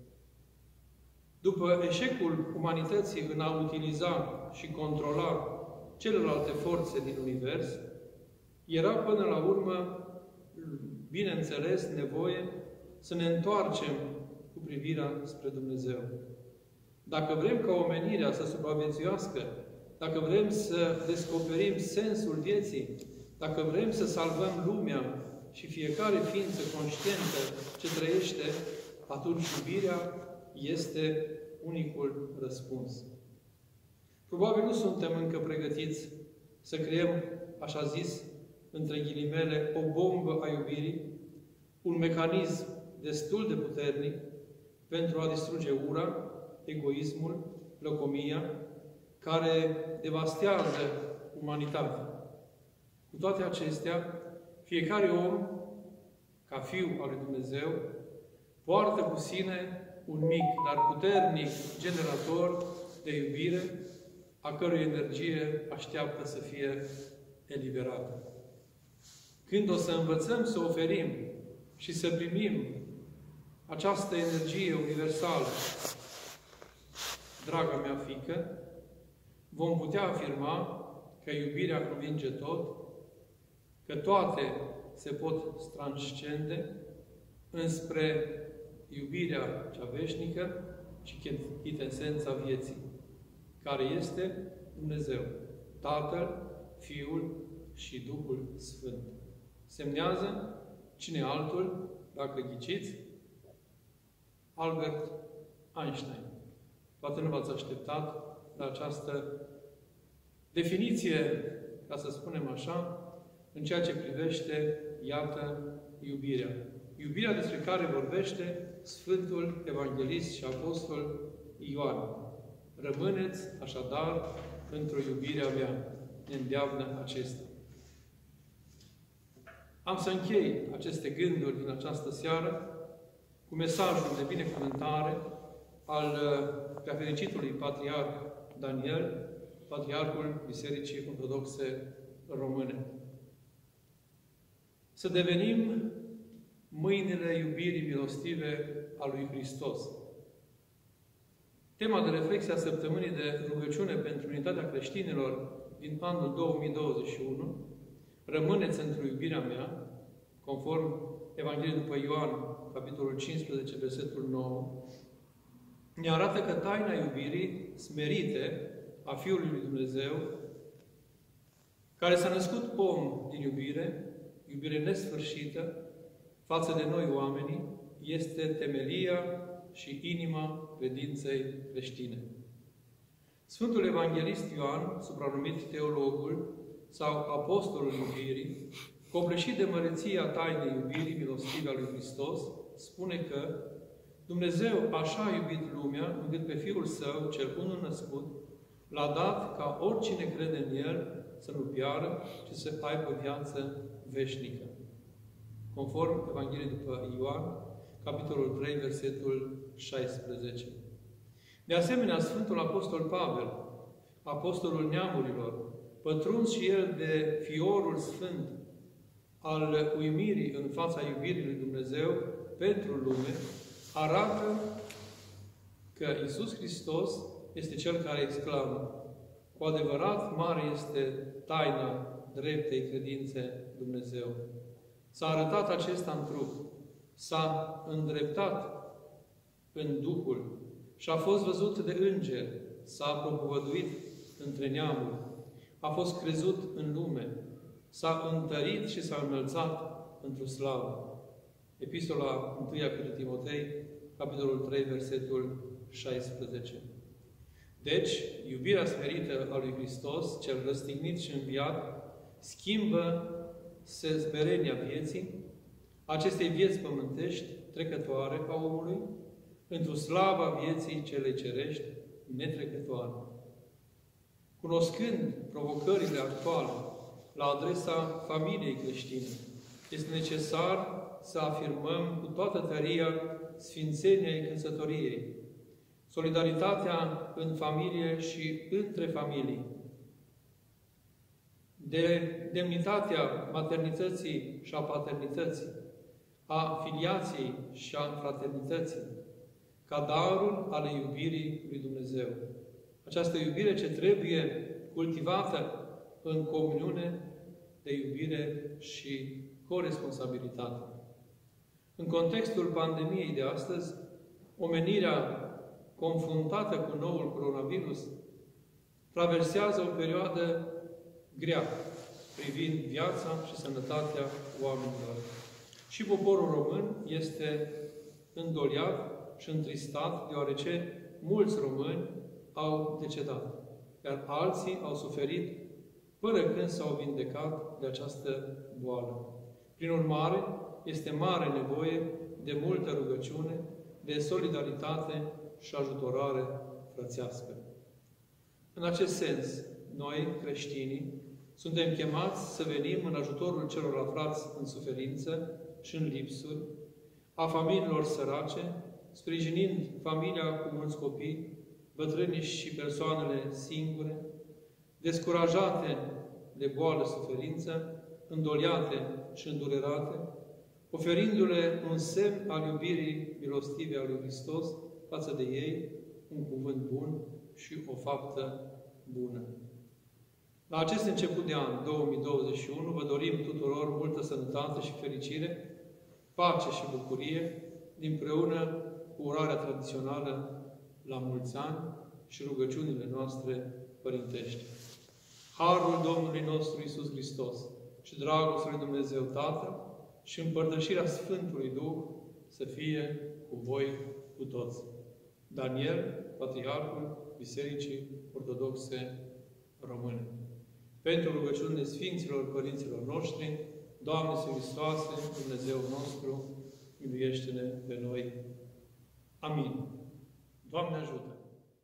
După eșecul umanității în a utiliza și controla celelalte forțe din univers, era până la urmă, bineînțeles, nevoie să ne întoarcem cu privirea spre Dumnezeu. Dacă vrem ca omenirea să supraviețuiască, dacă vrem să descoperim sensul vieții, dacă vrem să salvăm lumea și fiecare ființă conștientă ce trăiește, atunci iubirea este unicul răspuns. Probabil nu suntem încă pregătiți să creăm, așa zis, între ghilimele, o bombă a iubirii, un mecanism destul de puternic pentru a distruge ura, egoismul, lăcomia, care devastează umanitatea. Cu toate acestea, fiecare om, ca fiu al lui Dumnezeu, poartă cu sine un mic, dar puternic generator de iubire, a cărui energie așteaptă să fie eliberată. Când o să învățăm să oferim și să primim această energie universală, draga mea fiică, vom putea afirma că iubirea convinge tot, că toate se pot transcende înspre iubirea cea veșnică și chintesența vieții, care este Dumnezeu, Tatăl, Fiul și Duhul Sfânt. Semnează cine altul, dacă ghiciți, Albert Einstein. Poate nu v-ați așteptat la această definiție, ca să spunem așa, în ceea ce privește, iată, iubirea. Iubirea despre care vorbește Sfântul Evanghelist și Apostol Ioan. Rămâneți, așadar, într-o iubirea mea, ne îndeamnă acesta. Am să închei aceste gânduri din această seară cu mesajul de binecuvântare al preafericitului Patriarh Daniel, Patriarhul Bisericii Ortodoxe Române. Să devenim mâinile iubirii milostive a lui Hristos. Tema de reflexie a săptămânii de rugăciune pentru unitatea creștinilor din anul două mii douăzeci și unu, rămâneți într-o iubirea mea, conform Evangheliei după Ioan, capitolul cincisprezece, versetul nouă, ne arată că taina iubirii smerite a Fiului lui Dumnezeu, care s-a născut om din iubire, iubire nesfârșită, față de noi oamenii, este temelia și inima credinței creștine. Sfântul Evanghelist Ioan, supranumit Teologul sau Apostolul Iubirii, copleșit de măreția tainei iubirii milostive a lui Hristos, spune că Dumnezeu așa a iubit lumea, încât pe Fiul Său, cel unul născut, l-a dat ca oricine crede în El să nu piară, ci să aibă viață veșnică. Conform Evangheliei după Ioan, capitolul trei, versetul șaisprezece. De asemenea, Sfântul Apostol Pavel, apostolul neamurilor, pătruns și el de fiorul sfânt al uimirii în fața iubirii lui Dumnezeu pentru lume, arată că Iisus Hristos este Cel care exclamă: cu adevărat mare este taina dreptei credințe Dumnezeu. S-a arătat acesta în trup, s-a îndreptat în Duhul și a fost văzut de îngeri, s-a propovăduit între neamuri, a fost crezut în lume, s-a întărit și s-a înălțat într-o slavă. Epistola întâi către Timotei, capitolul trei, versetul șaisprezece. Deci, iubirea smerită a lui Hristos, cel răstignit și înviat, schimbă smerenia vieții, acestei vieți pământești, trecătoare a omului, într-o slava vieții cele cerești, netrecătoare. Cunoscând provocările actuale la adresa familiei creștine, este necesar să afirmăm cu toată tăria sfințenia căsătoriei, solidaritatea în familie și între familii, de demnitatea maternității și a paternității, a filiației și a fraternității, ca darul ale iubirii lui Dumnezeu. Această iubire ce trebuie cultivată în comuniune de iubire și coresponsabilitate. În contextul pandemiei de astăzi, omenirea confruntată cu noul coronavirus traversează o perioadă grea privind viața și sănătatea oamenilor. Și poporul român este îndoliat și întristat, deoarece mulți români au decedat, iar alții au suferit până când s-au vindecat de această boală. Prin urmare, este mare nevoie de multă rugăciune, de solidaritate și ajutorare frățească. În acest sens, noi, creștinii, suntem chemați să venim în ajutorul celor aflați în suferință și în lipsuri, a familiilor sărace, sprijinind familia cu mulți copii, bătrâni și persoanele singure, descurajate de boală, suferință, îndoliate și îndurerate, oferindu-le un semn al iubirii milostive a lui Hristos față de ei, un cuvânt bun și o faptă bună. La acest început de an, două mii douăzeci și unu, vă dorim tuturor multă sănătate și fericire, pace și bucurie, împreună cu urarea tradițională la mulți ani și rugăciunile noastre părintești. Harul Domnului nostru Iisus Hristos și dragostea lui Dumnezeu Tatăl și împărtășirea Sfântului Duh să fie cu voi cu toți. Daniel, Patriarhul Bisericii Ortodoxe Române. Pentru rugăciunile Sfinților Părinților noștri, Doamne Iisuse Hristoase, Dumnezeu nostru, miluiește-ne pe noi. Amin. Doamne ajută!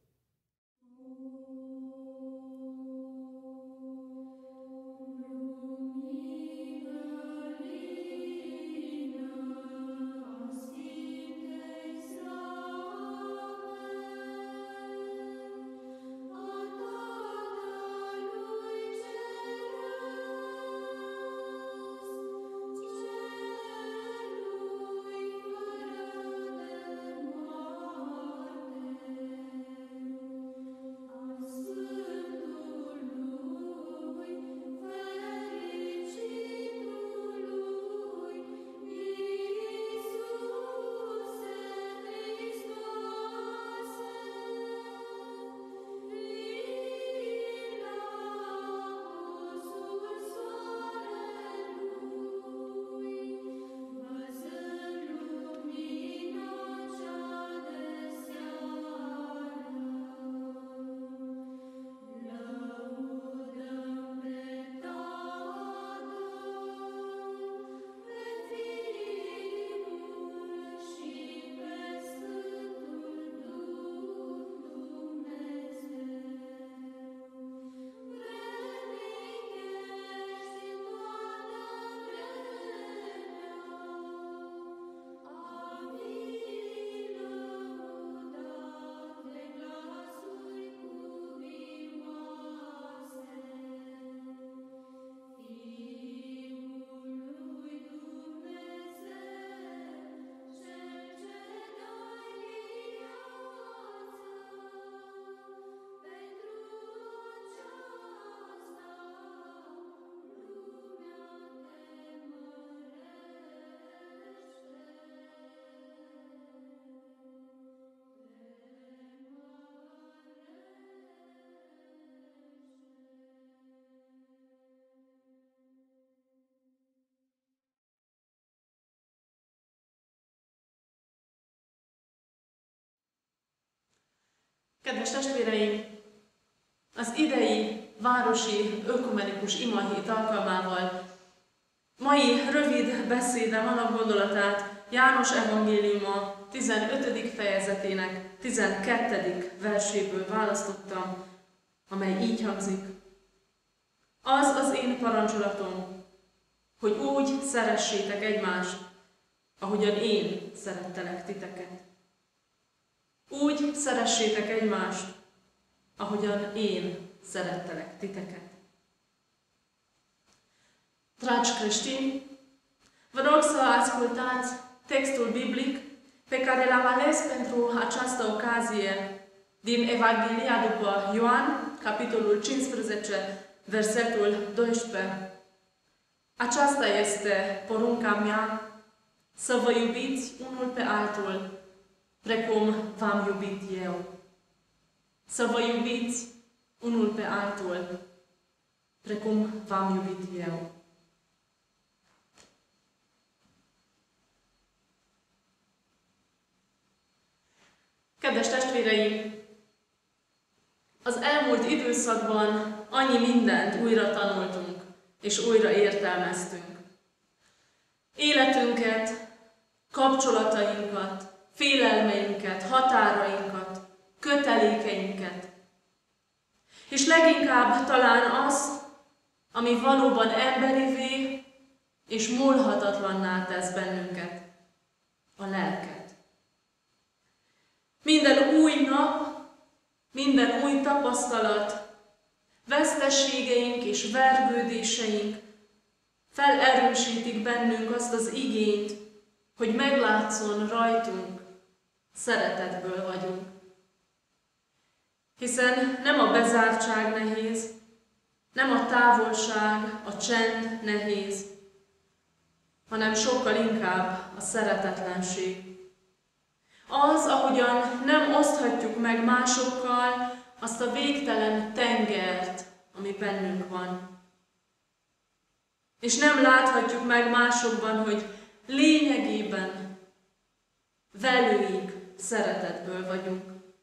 Kedves testvéreim, az idei városi ökumenikus imahét alkalmával mai rövid beszédem alapgondolatát János evangéliuma tizenötödik fejezetének tizenkettedik verséből választottam, amely így hangzik. Az az én parancsolatom, hogy úgy szeressétek egymást, ahogyan én szerettelek titeket. Úgy szeressétek egymást, ahogyan én szerettelek titeket. Dragi creștini, vă rog să ascultați textul biblic pe care l-am ales pentru această ocazie din Evanghelia după Ioan, capitolul cincisprezece, versetul doisprezece. Aceasta este porunca mea, să vă iubiți unul pe altul, precum v-am iubit eu. Să vă iubiți unul pe altul, precum v-am iubit eu. Kedves testvéreim, az elmúlt időszakban annyi mindent újra tanultunk és újra értelmeztünk. Életünket, kapcsolatainkat, félelmeinket, határainkat, kötelékeinket. És leginkább talán az, ami valóban emberivé és múlhatatlanná tesz bennünket, a lelket. Minden új nap, minden új tapasztalat, veszteségeink és vergődéseink felerősítik bennünk azt az igényt, hogy meglátszon rajtunk, szeretetből vagyunk. Hiszen nem a bezártság nehéz, nem a távolság, a csend nehéz, hanem sokkal inkább a szeretetlenség. Az, ahogyan nem oszthatjuk meg másokkal azt a végtelen tengert, ami bennünk van. És nem láthatjuk meg másokban, hogy lényegében velük szeretetből vagyunk.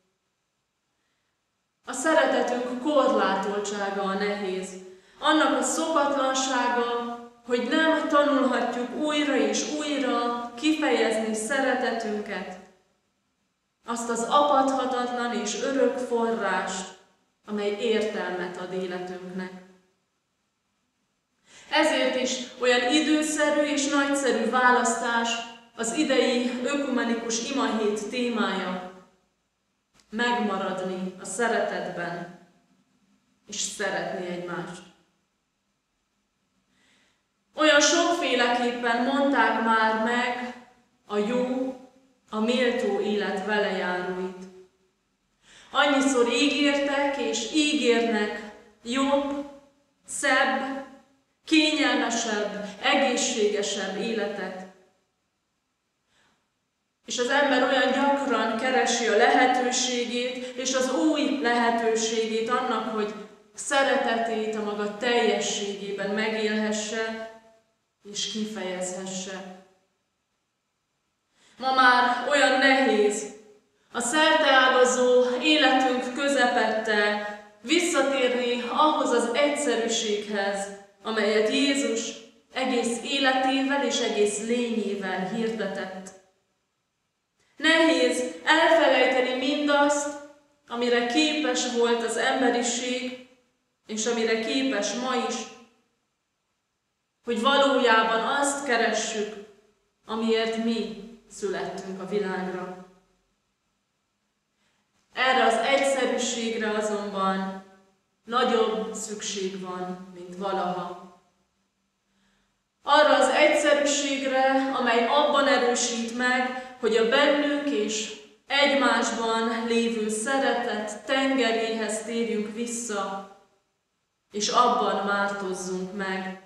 A szeretetünk korlátoltsága a nehéz. Annak a szokatlansága, hogy nem tanulhatjuk újra és újra kifejezni szeretetünket, azt az apadhatatlan és örök forrást, amely értelmet ad életünknek. Ezért is olyan időszerű és nagyszerű választás az idei ökumenikus imahét témája: megmaradni a szeretetben és szeretni egymást. Olyan sokféleképpen mondták már meg a jó, a méltó élet velejáróit. Annyiszor ígértek és ígérnek jobb, szebb, kényelmesebb, egészségesebb életet. És az ember olyan gyakran keresi a lehetőségét és az új lehetőségét annak, hogy szeretetét a maga teljességében megélhesse és kifejezhesse. Ma már olyan nehéz a szerteágazó életünk közepette visszatérni ahhoz az egyszerűséghez, amelyet Jézus egész életével és egész lényével hirdetett. Nehéz elfelejteni mindazt, amire képes volt az emberiség, és amire képes ma is, hogy valójában azt keressük, amiért mi születtünk a világra. Erre az egyszerűségre azonban nagyobb szükség van, mint valaha. Arra az egyszerűségre, amely abban erősít meg, hogy a bennünk és egymásban lévő szeretet tengeréhez térjünk vissza, és abban mártozzunk meg.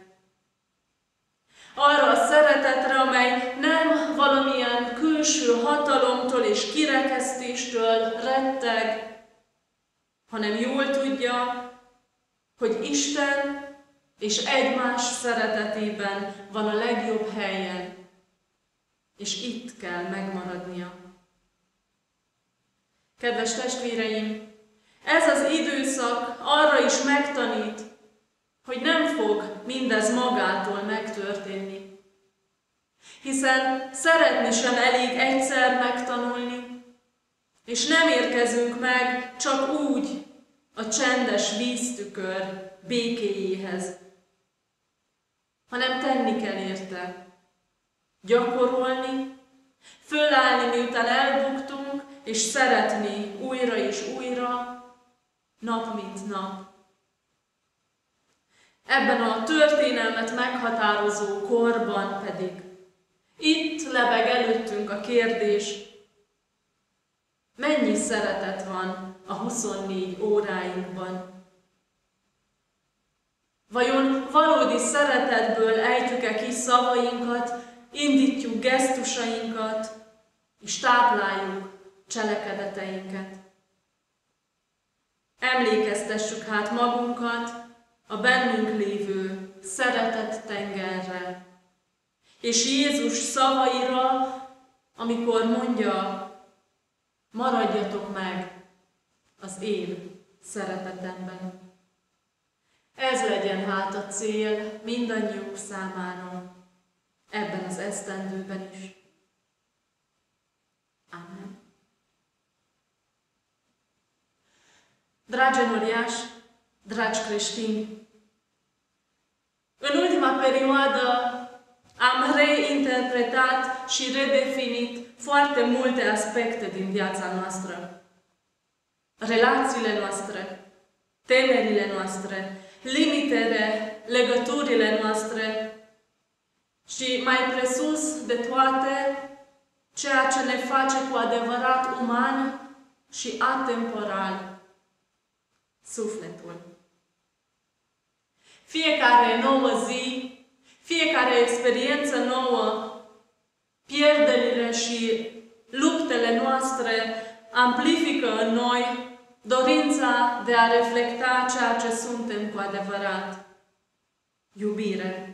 Arra a szeretetre, amely nem valamilyen külső hatalomtól és kirekesztéstől retteg, hanem jól tudja, hogy Isten és egymás szeretetében van a legjobb helyen, és itt kell megmaradnia. Kedves testvéreim, ez az időszak arra is megtanít, hogy nem fog mindez magától megtörténni. Hiszen szeretni sem elég egyszer megtanulni, és nem érkezünk meg csak úgy a csendes víztükör békéjéhez, hanem tenni kell érte, gyakorolni, fölállni, miután elbuktunk, és szeretni újra és újra, nap mint nap. Ebben a történelmet meghatározó korban pedig itt lebeg előttünk a kérdés, mennyi szeretet van a huszonnégy óráinkban? Vajon valódi szeretetből ejtjük-e ki szavainkat, indítjuk gesztusainkat, és tápláljuk cselekedeteinket? Emlékeztessük hát magunkat a bennünk lévő szeretet tengerre, és Jézus szavaira, amikor mondja, maradjatok meg az én szeretetemben. Ez legyen hát a cél mindannyiunk számára ebben az esztendőben is. Amen. Dragi enoriași, dragi creștini, în ultima perioadă am reinterpretat și redefinit foarte multe aspecte din viața noastră. Relațiile noastre, temerile noastre, limitele, legăturile noastre și, mai presus de toate, ceea ce ne face cu adevărat uman și atemporal, sufletul. Fiecare nouă zi, fiecare experiență nouă, pierderile și luptele noastre amplifică în noi dorința de a reflecta ceea ce suntem cu adevărat, iubire.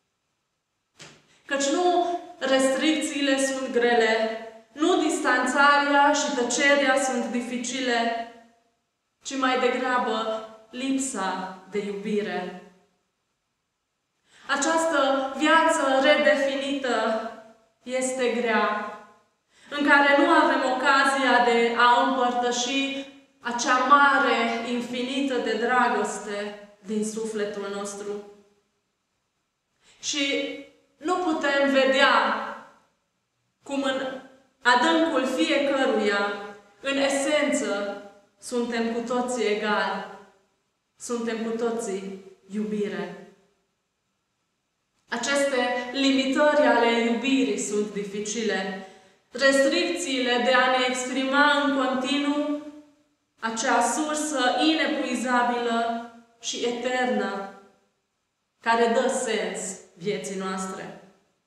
Căci nu restricțiile sunt grele, nu distanțarea și tăcerea sunt dificile, ci mai degrabă lipsa de iubire. Această viață redefinită este grea, în care nu avem ocazia de a împărtăși acea mare, infinită de dragoste din sufletul nostru. Și nu putem vedea cum în adâncul fiecăruia, în esență, suntem cu toții egali, suntem cu toții iubire. Aceste limitări ale iubirii sunt dificile. Restricțiile de a ne exprima în continuu acea sursă inepuizabilă și eternă care dă sens vieții noastre.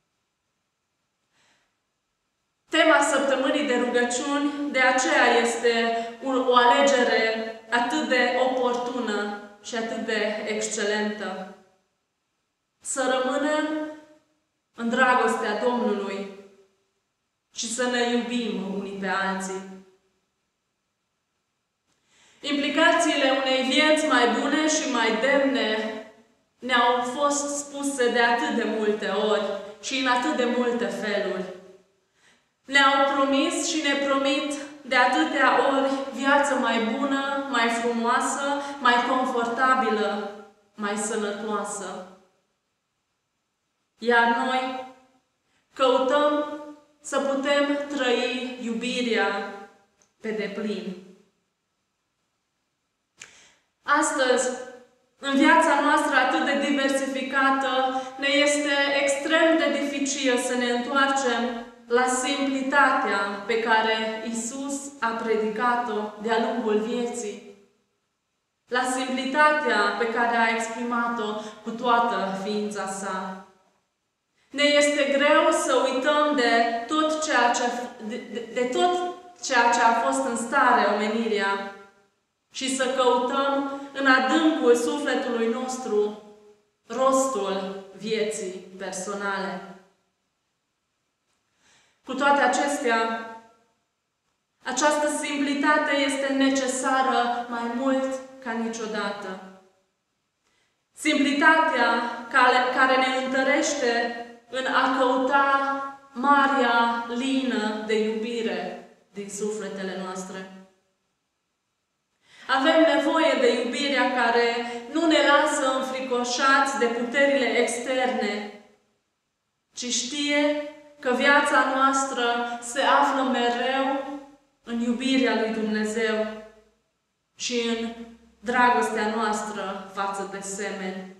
Tema săptămânii de rugăciuni de aceea este o alegere atât de oportună și atât de excelentă. Să rămânem în dragostea Domnului și să ne iubim unii pe alții. Implicațiile unei vieți mai bune și mai demne ne-au fost spuse de atât de multe ori și în atât de multe feluri. Ne-au promis și ne promit de atâtea ori viață mai bună, mai frumoasă, mai confortabilă, mai sănătoasă. Iar noi căutăm să putem trăi iubirea pe deplin. Astăzi, în viața noastră atât de diversificată, ne este extrem de dificil să ne întoarcem la simplitatea pe care Iisus a predicat-o de-a lungul vieții, la simplitatea pe care a exprimat-o cu toată ființa sa. Ne este greu să uităm de tot ceea ce, de, de, de tot ceea ce a fost în stare omenirea și să căutăm în adâncul sufletului nostru rostul vieții personale. Cu toate acestea, această simplitate este necesară mai mult ca niciodată. Simplitatea care ne întărește în a căuta marea lină de iubire din sufletele noastre. Avem nevoie de iubirea care nu ne lasă înfricoșați de puterile externe, ci știe că viața noastră se află mereu în iubirea lui Dumnezeu și în dragostea noastră față de semeni.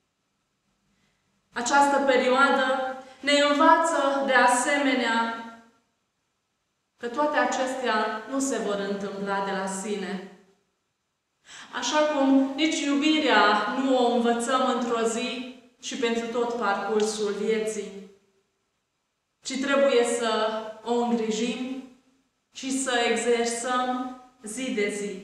Această perioadă ne învață de asemenea că toate acestea nu se vor întâmpla de la sine. Așa cum nici iubirea nu o învățăm într-o zi și pentru tot parcursul vieții, ci trebuie să o îngrijim și să exersăm zi de zi.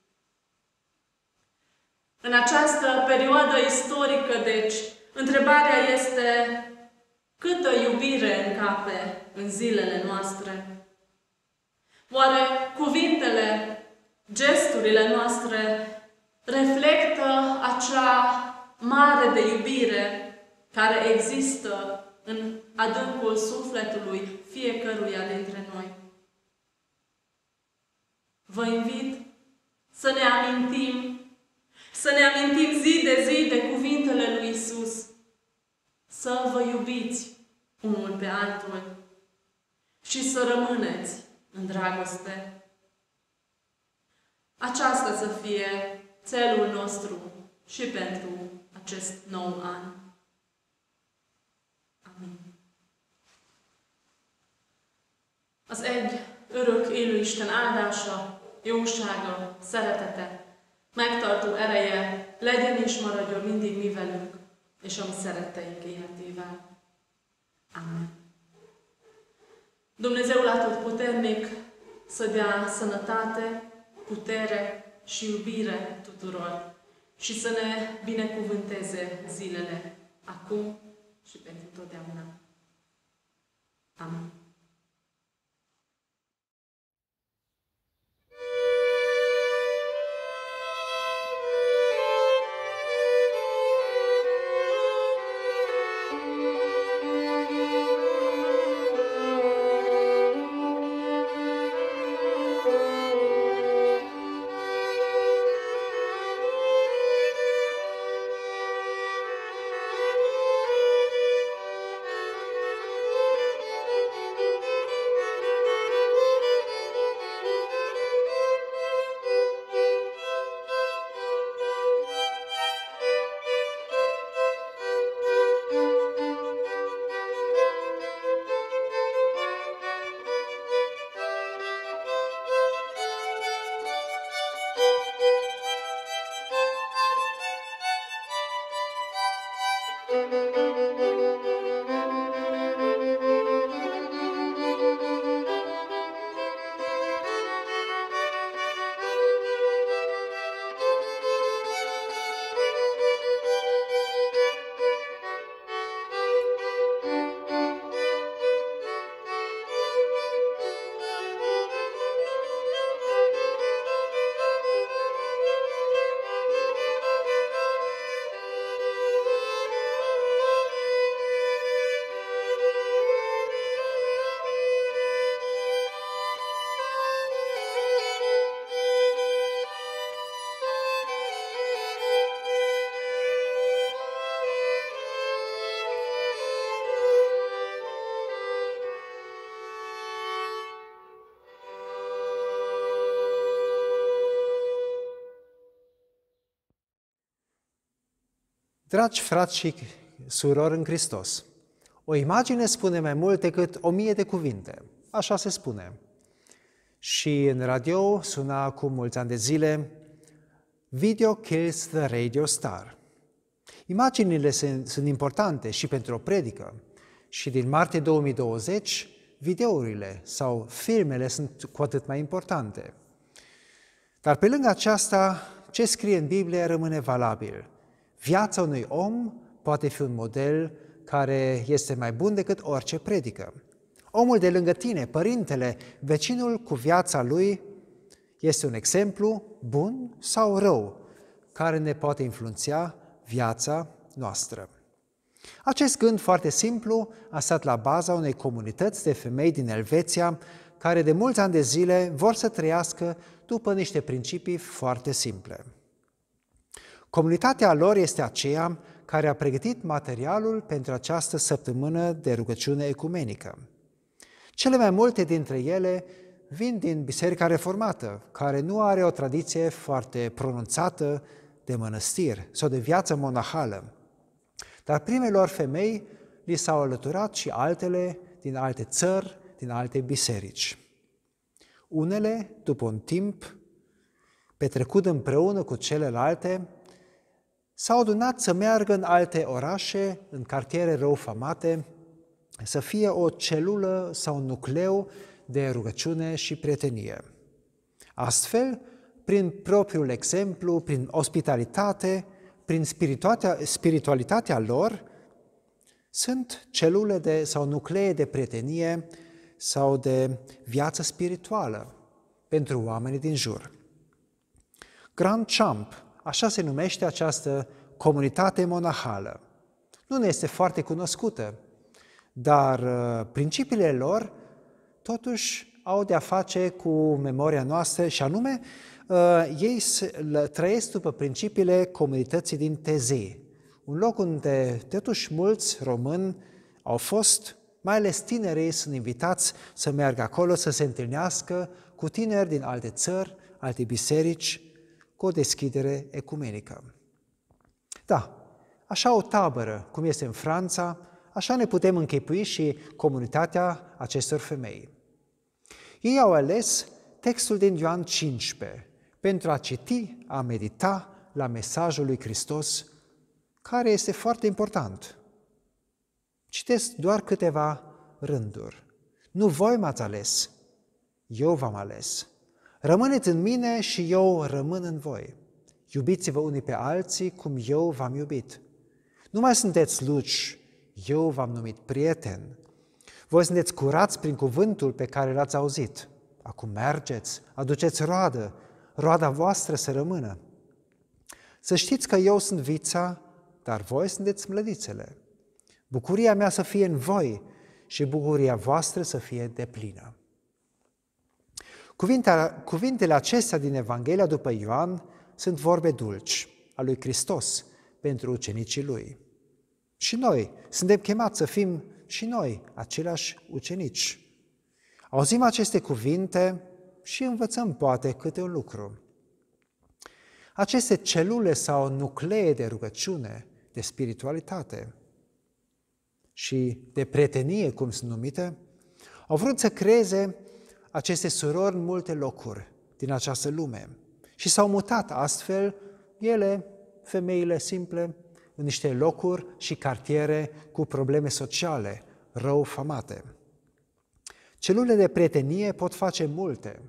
În această perioadă istorică, deci, întrebarea este câtă iubire încape în zilele noastre? Oare cuvintele, gesturile noastre reflectă acea mare de iubire care există în adâncul sufletului fiecăruia dintre noi? Vă invit să ne amintim, să ne amintim zi de zi de cuvintele lui Iisus, să vă iubiți unul pe altul și să rămâneți în dragoste. Aceasta să fie țelul nostru și pentru acest nou an. Amin. Az egy örök élő Isten áldása, jósága, szeretete, megtartó ereje legyen és maradjon mindig mi velünk, és a mi szeretteink életével. Amen. Dumnezeul Atotputernic să dea sănătate, putere și iubire tuturor și să ne binecuvânteze zilele acum și pentru totdeauna. Amin. Dragi frați și surori în Hristos, o imagine spune mai mult decât o mie de cuvinte, așa se spune. Și în radio suna acum mulți ani de zile, Video kills the radio star. Imaginile sunt, sunt importante și pentru o predică. Și din martie două mii douăzeci, videourile sau filmele sunt cu atât mai importante. Dar pe lângă aceasta, ce scrie în Biblie rămâne valabil. Viața unui om poate fi un model care este mai bun decât orice predică. Omul de lângă tine, părintele, vecinul cu viața lui, este un exemplu bun sau rău, care ne poate influența viața noastră. Acest gând foarte simplu a stat la baza unei comunități de femei din Elveția, care de mulți ani de zile vor să trăiască după niște principii foarte simple. Comunitatea lor este aceea care a pregătit materialul pentru această săptămână de rugăciune ecumenică. Cele mai multe dintre ele vin din Biserica Reformată, care nu are o tradiție foarte pronunțată de mănăstiri sau de viață monahală. Dar primelor femei li s-au alăturat și altele din alte țări, din alte biserici. Unele, după un timp petrecut împreună cu celelalte, s-au adunat să meargă în alte orașe, în cartiere răufamate, să fie o celulă sau un nucleu de rugăciune și prietenie. Astfel, prin propriul exemplu, prin ospitalitate, prin spiritualitatea, spiritualitatea lor, sunt celule de, sau nuclee de prietenie sau de viață spirituală pentru oamenii din jur. Grand Champ, așa se numește această comunitate monahală. Nu ne este foarte cunoscută, dar uh, principiile lor totuși au de-a face cu memoria noastră și anume uh, ei trăiesc după principiile comunității din Tezei, un loc unde totuși mulți români au fost, mai ales tinerii sunt invitați să meargă acolo, să se întâlnească cu tineri din alte țări, alte biserici, cu o deschidere ecumenică. Da, așa o tabără, cum este în Franța, așa ne putem închipui și comunitatea acestor femei. Ei au ales textul din Ioan cincisprezece pentru a citi, a medita la mesajul lui Hristos, care este foarte important. Citesc doar câteva rânduri. Nu voi m-ați ales, eu v-am ales. Rămâneți în mine și eu rămân în voi. Iubiți-vă unii pe alții cum eu v-am iubit. Nu mai sunteți slugi, eu v-am numit prieten. Voi sunteți curați prin cuvântul pe care l-ați auzit. Acum mergeți, aduceți roadă, roada voastră să rămână. Să știți că eu sunt vița, dar voi sunteți mlădițele. Bucuria mea să fie în voi și bucuria voastră să fie deplină. Cuvintele acestea din Evanghelia după Ioan sunt vorbe dulci a lui Hristos pentru ucenicii lui. Și noi suntem chemați să fim și noi aceleași ucenici. Auzim aceste cuvinte și învățăm poate câte un lucru. Aceste celule sau nuclee de rugăciune, de spiritualitate și de prietenie, cum sunt numite, au vrut să creeze aceste surori în multe locuri din această lume și s-au mutat astfel ele, femeile simple, în niște locuri și cartiere cu probleme sociale rău famate. Celulele de prietenie pot face multe,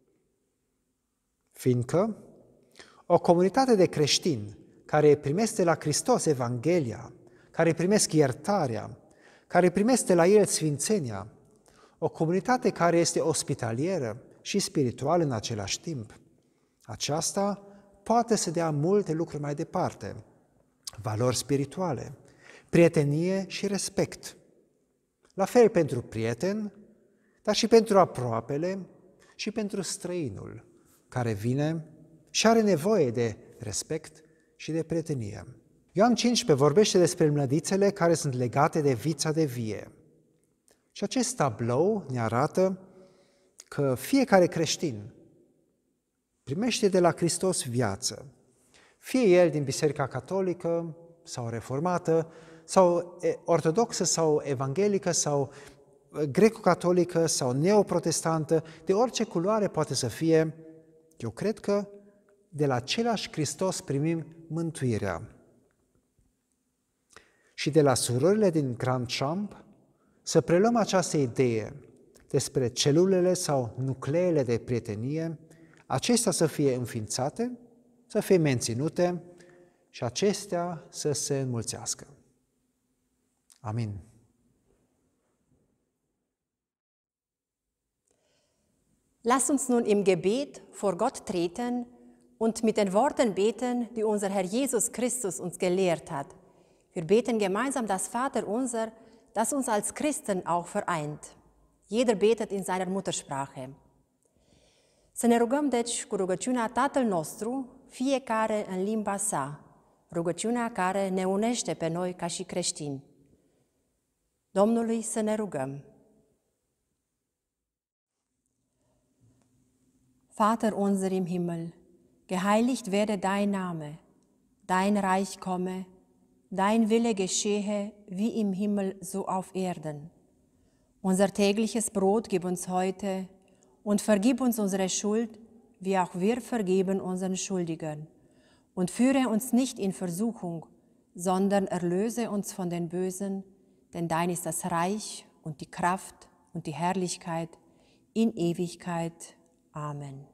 fiindcă o comunitate de creștini care primesc de la Hristos Evanghelia, care primesc iertarea, care primesc de la El sfințenia, o comunitate care este ospitalieră și spirituală în același timp, aceasta poate să dea multe lucruri mai departe, valori spirituale, prietenie și respect. La fel pentru prieten, dar și pentru aproapele și pentru străinul care vine și are nevoie de respect și de prietenie. Ioan cincisprezece vorbește despre mlădițele care sunt legate de vița de vie. Și acest tablou ne arată că fiecare creștin primește de la Hristos viață, fie el din Biserica Catolică, sau reformată, sau ortodoxă sau evanghelică, sau greco-catolică sau neoprotestantă, de orice culoare poate să fie, eu cred că de la același Hristos primim mântuirea. Și de la surorile din Grand Champ să preluăm această idee despre celulele sau nucleele de prietenie, acestea să fie înființate, să fie menținute și acestea să se înmulțească. Amin. Lass uns nun im Gebet vor Gott treten und mit den Worten beten, die unser Herr Jesus Christus uns gelehrt hat. Wir beten gemeinsam das Vaterunser, das uns als Christen auch vereint. Jeder betet in seiner Muttersprache. Să ne rugăm deci cu rugăciunea Tatăl nostru, fiecare în limba sa, rugăciunea care ne unește pe noi ca și creștini. Domnului să ne rugăm. Vater unser im Himmel, geheiligt werde dein Name, dein Reich komme, dein Wille geschehe, wie im Himmel so auf Erden. Unser tägliches Brot gib uns heute und vergib uns unsere Schuld, wie auch wir vergeben unseren Schuldigern. Und führe uns nicht in Versuchung, sondern erlöse uns von den Bösen, denn dein ist das Reich und die Kraft und die Herrlichkeit in Ewigkeit. Amen.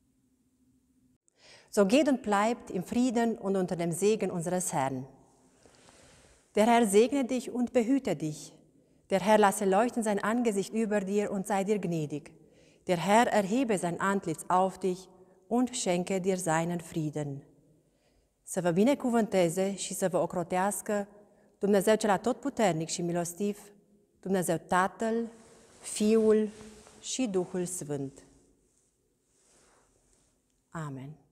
So geht und bleibt im Frieden und unter dem Segen unseres Herrn. Der Herr segne dich und behüte dich. Der Herr lasse leuchten sein Angesicht über dir und sei dir gnädig. Der Herr erhebe sein Antlitz auf dich und schenke dir seinen Frieden. Să vă binecuvânteze și să vă ocrotească Dumnezeu cel atotputernic și milostiv, Dumnezeu Tatăl, Fiul și Duhul Sfânt. Amen.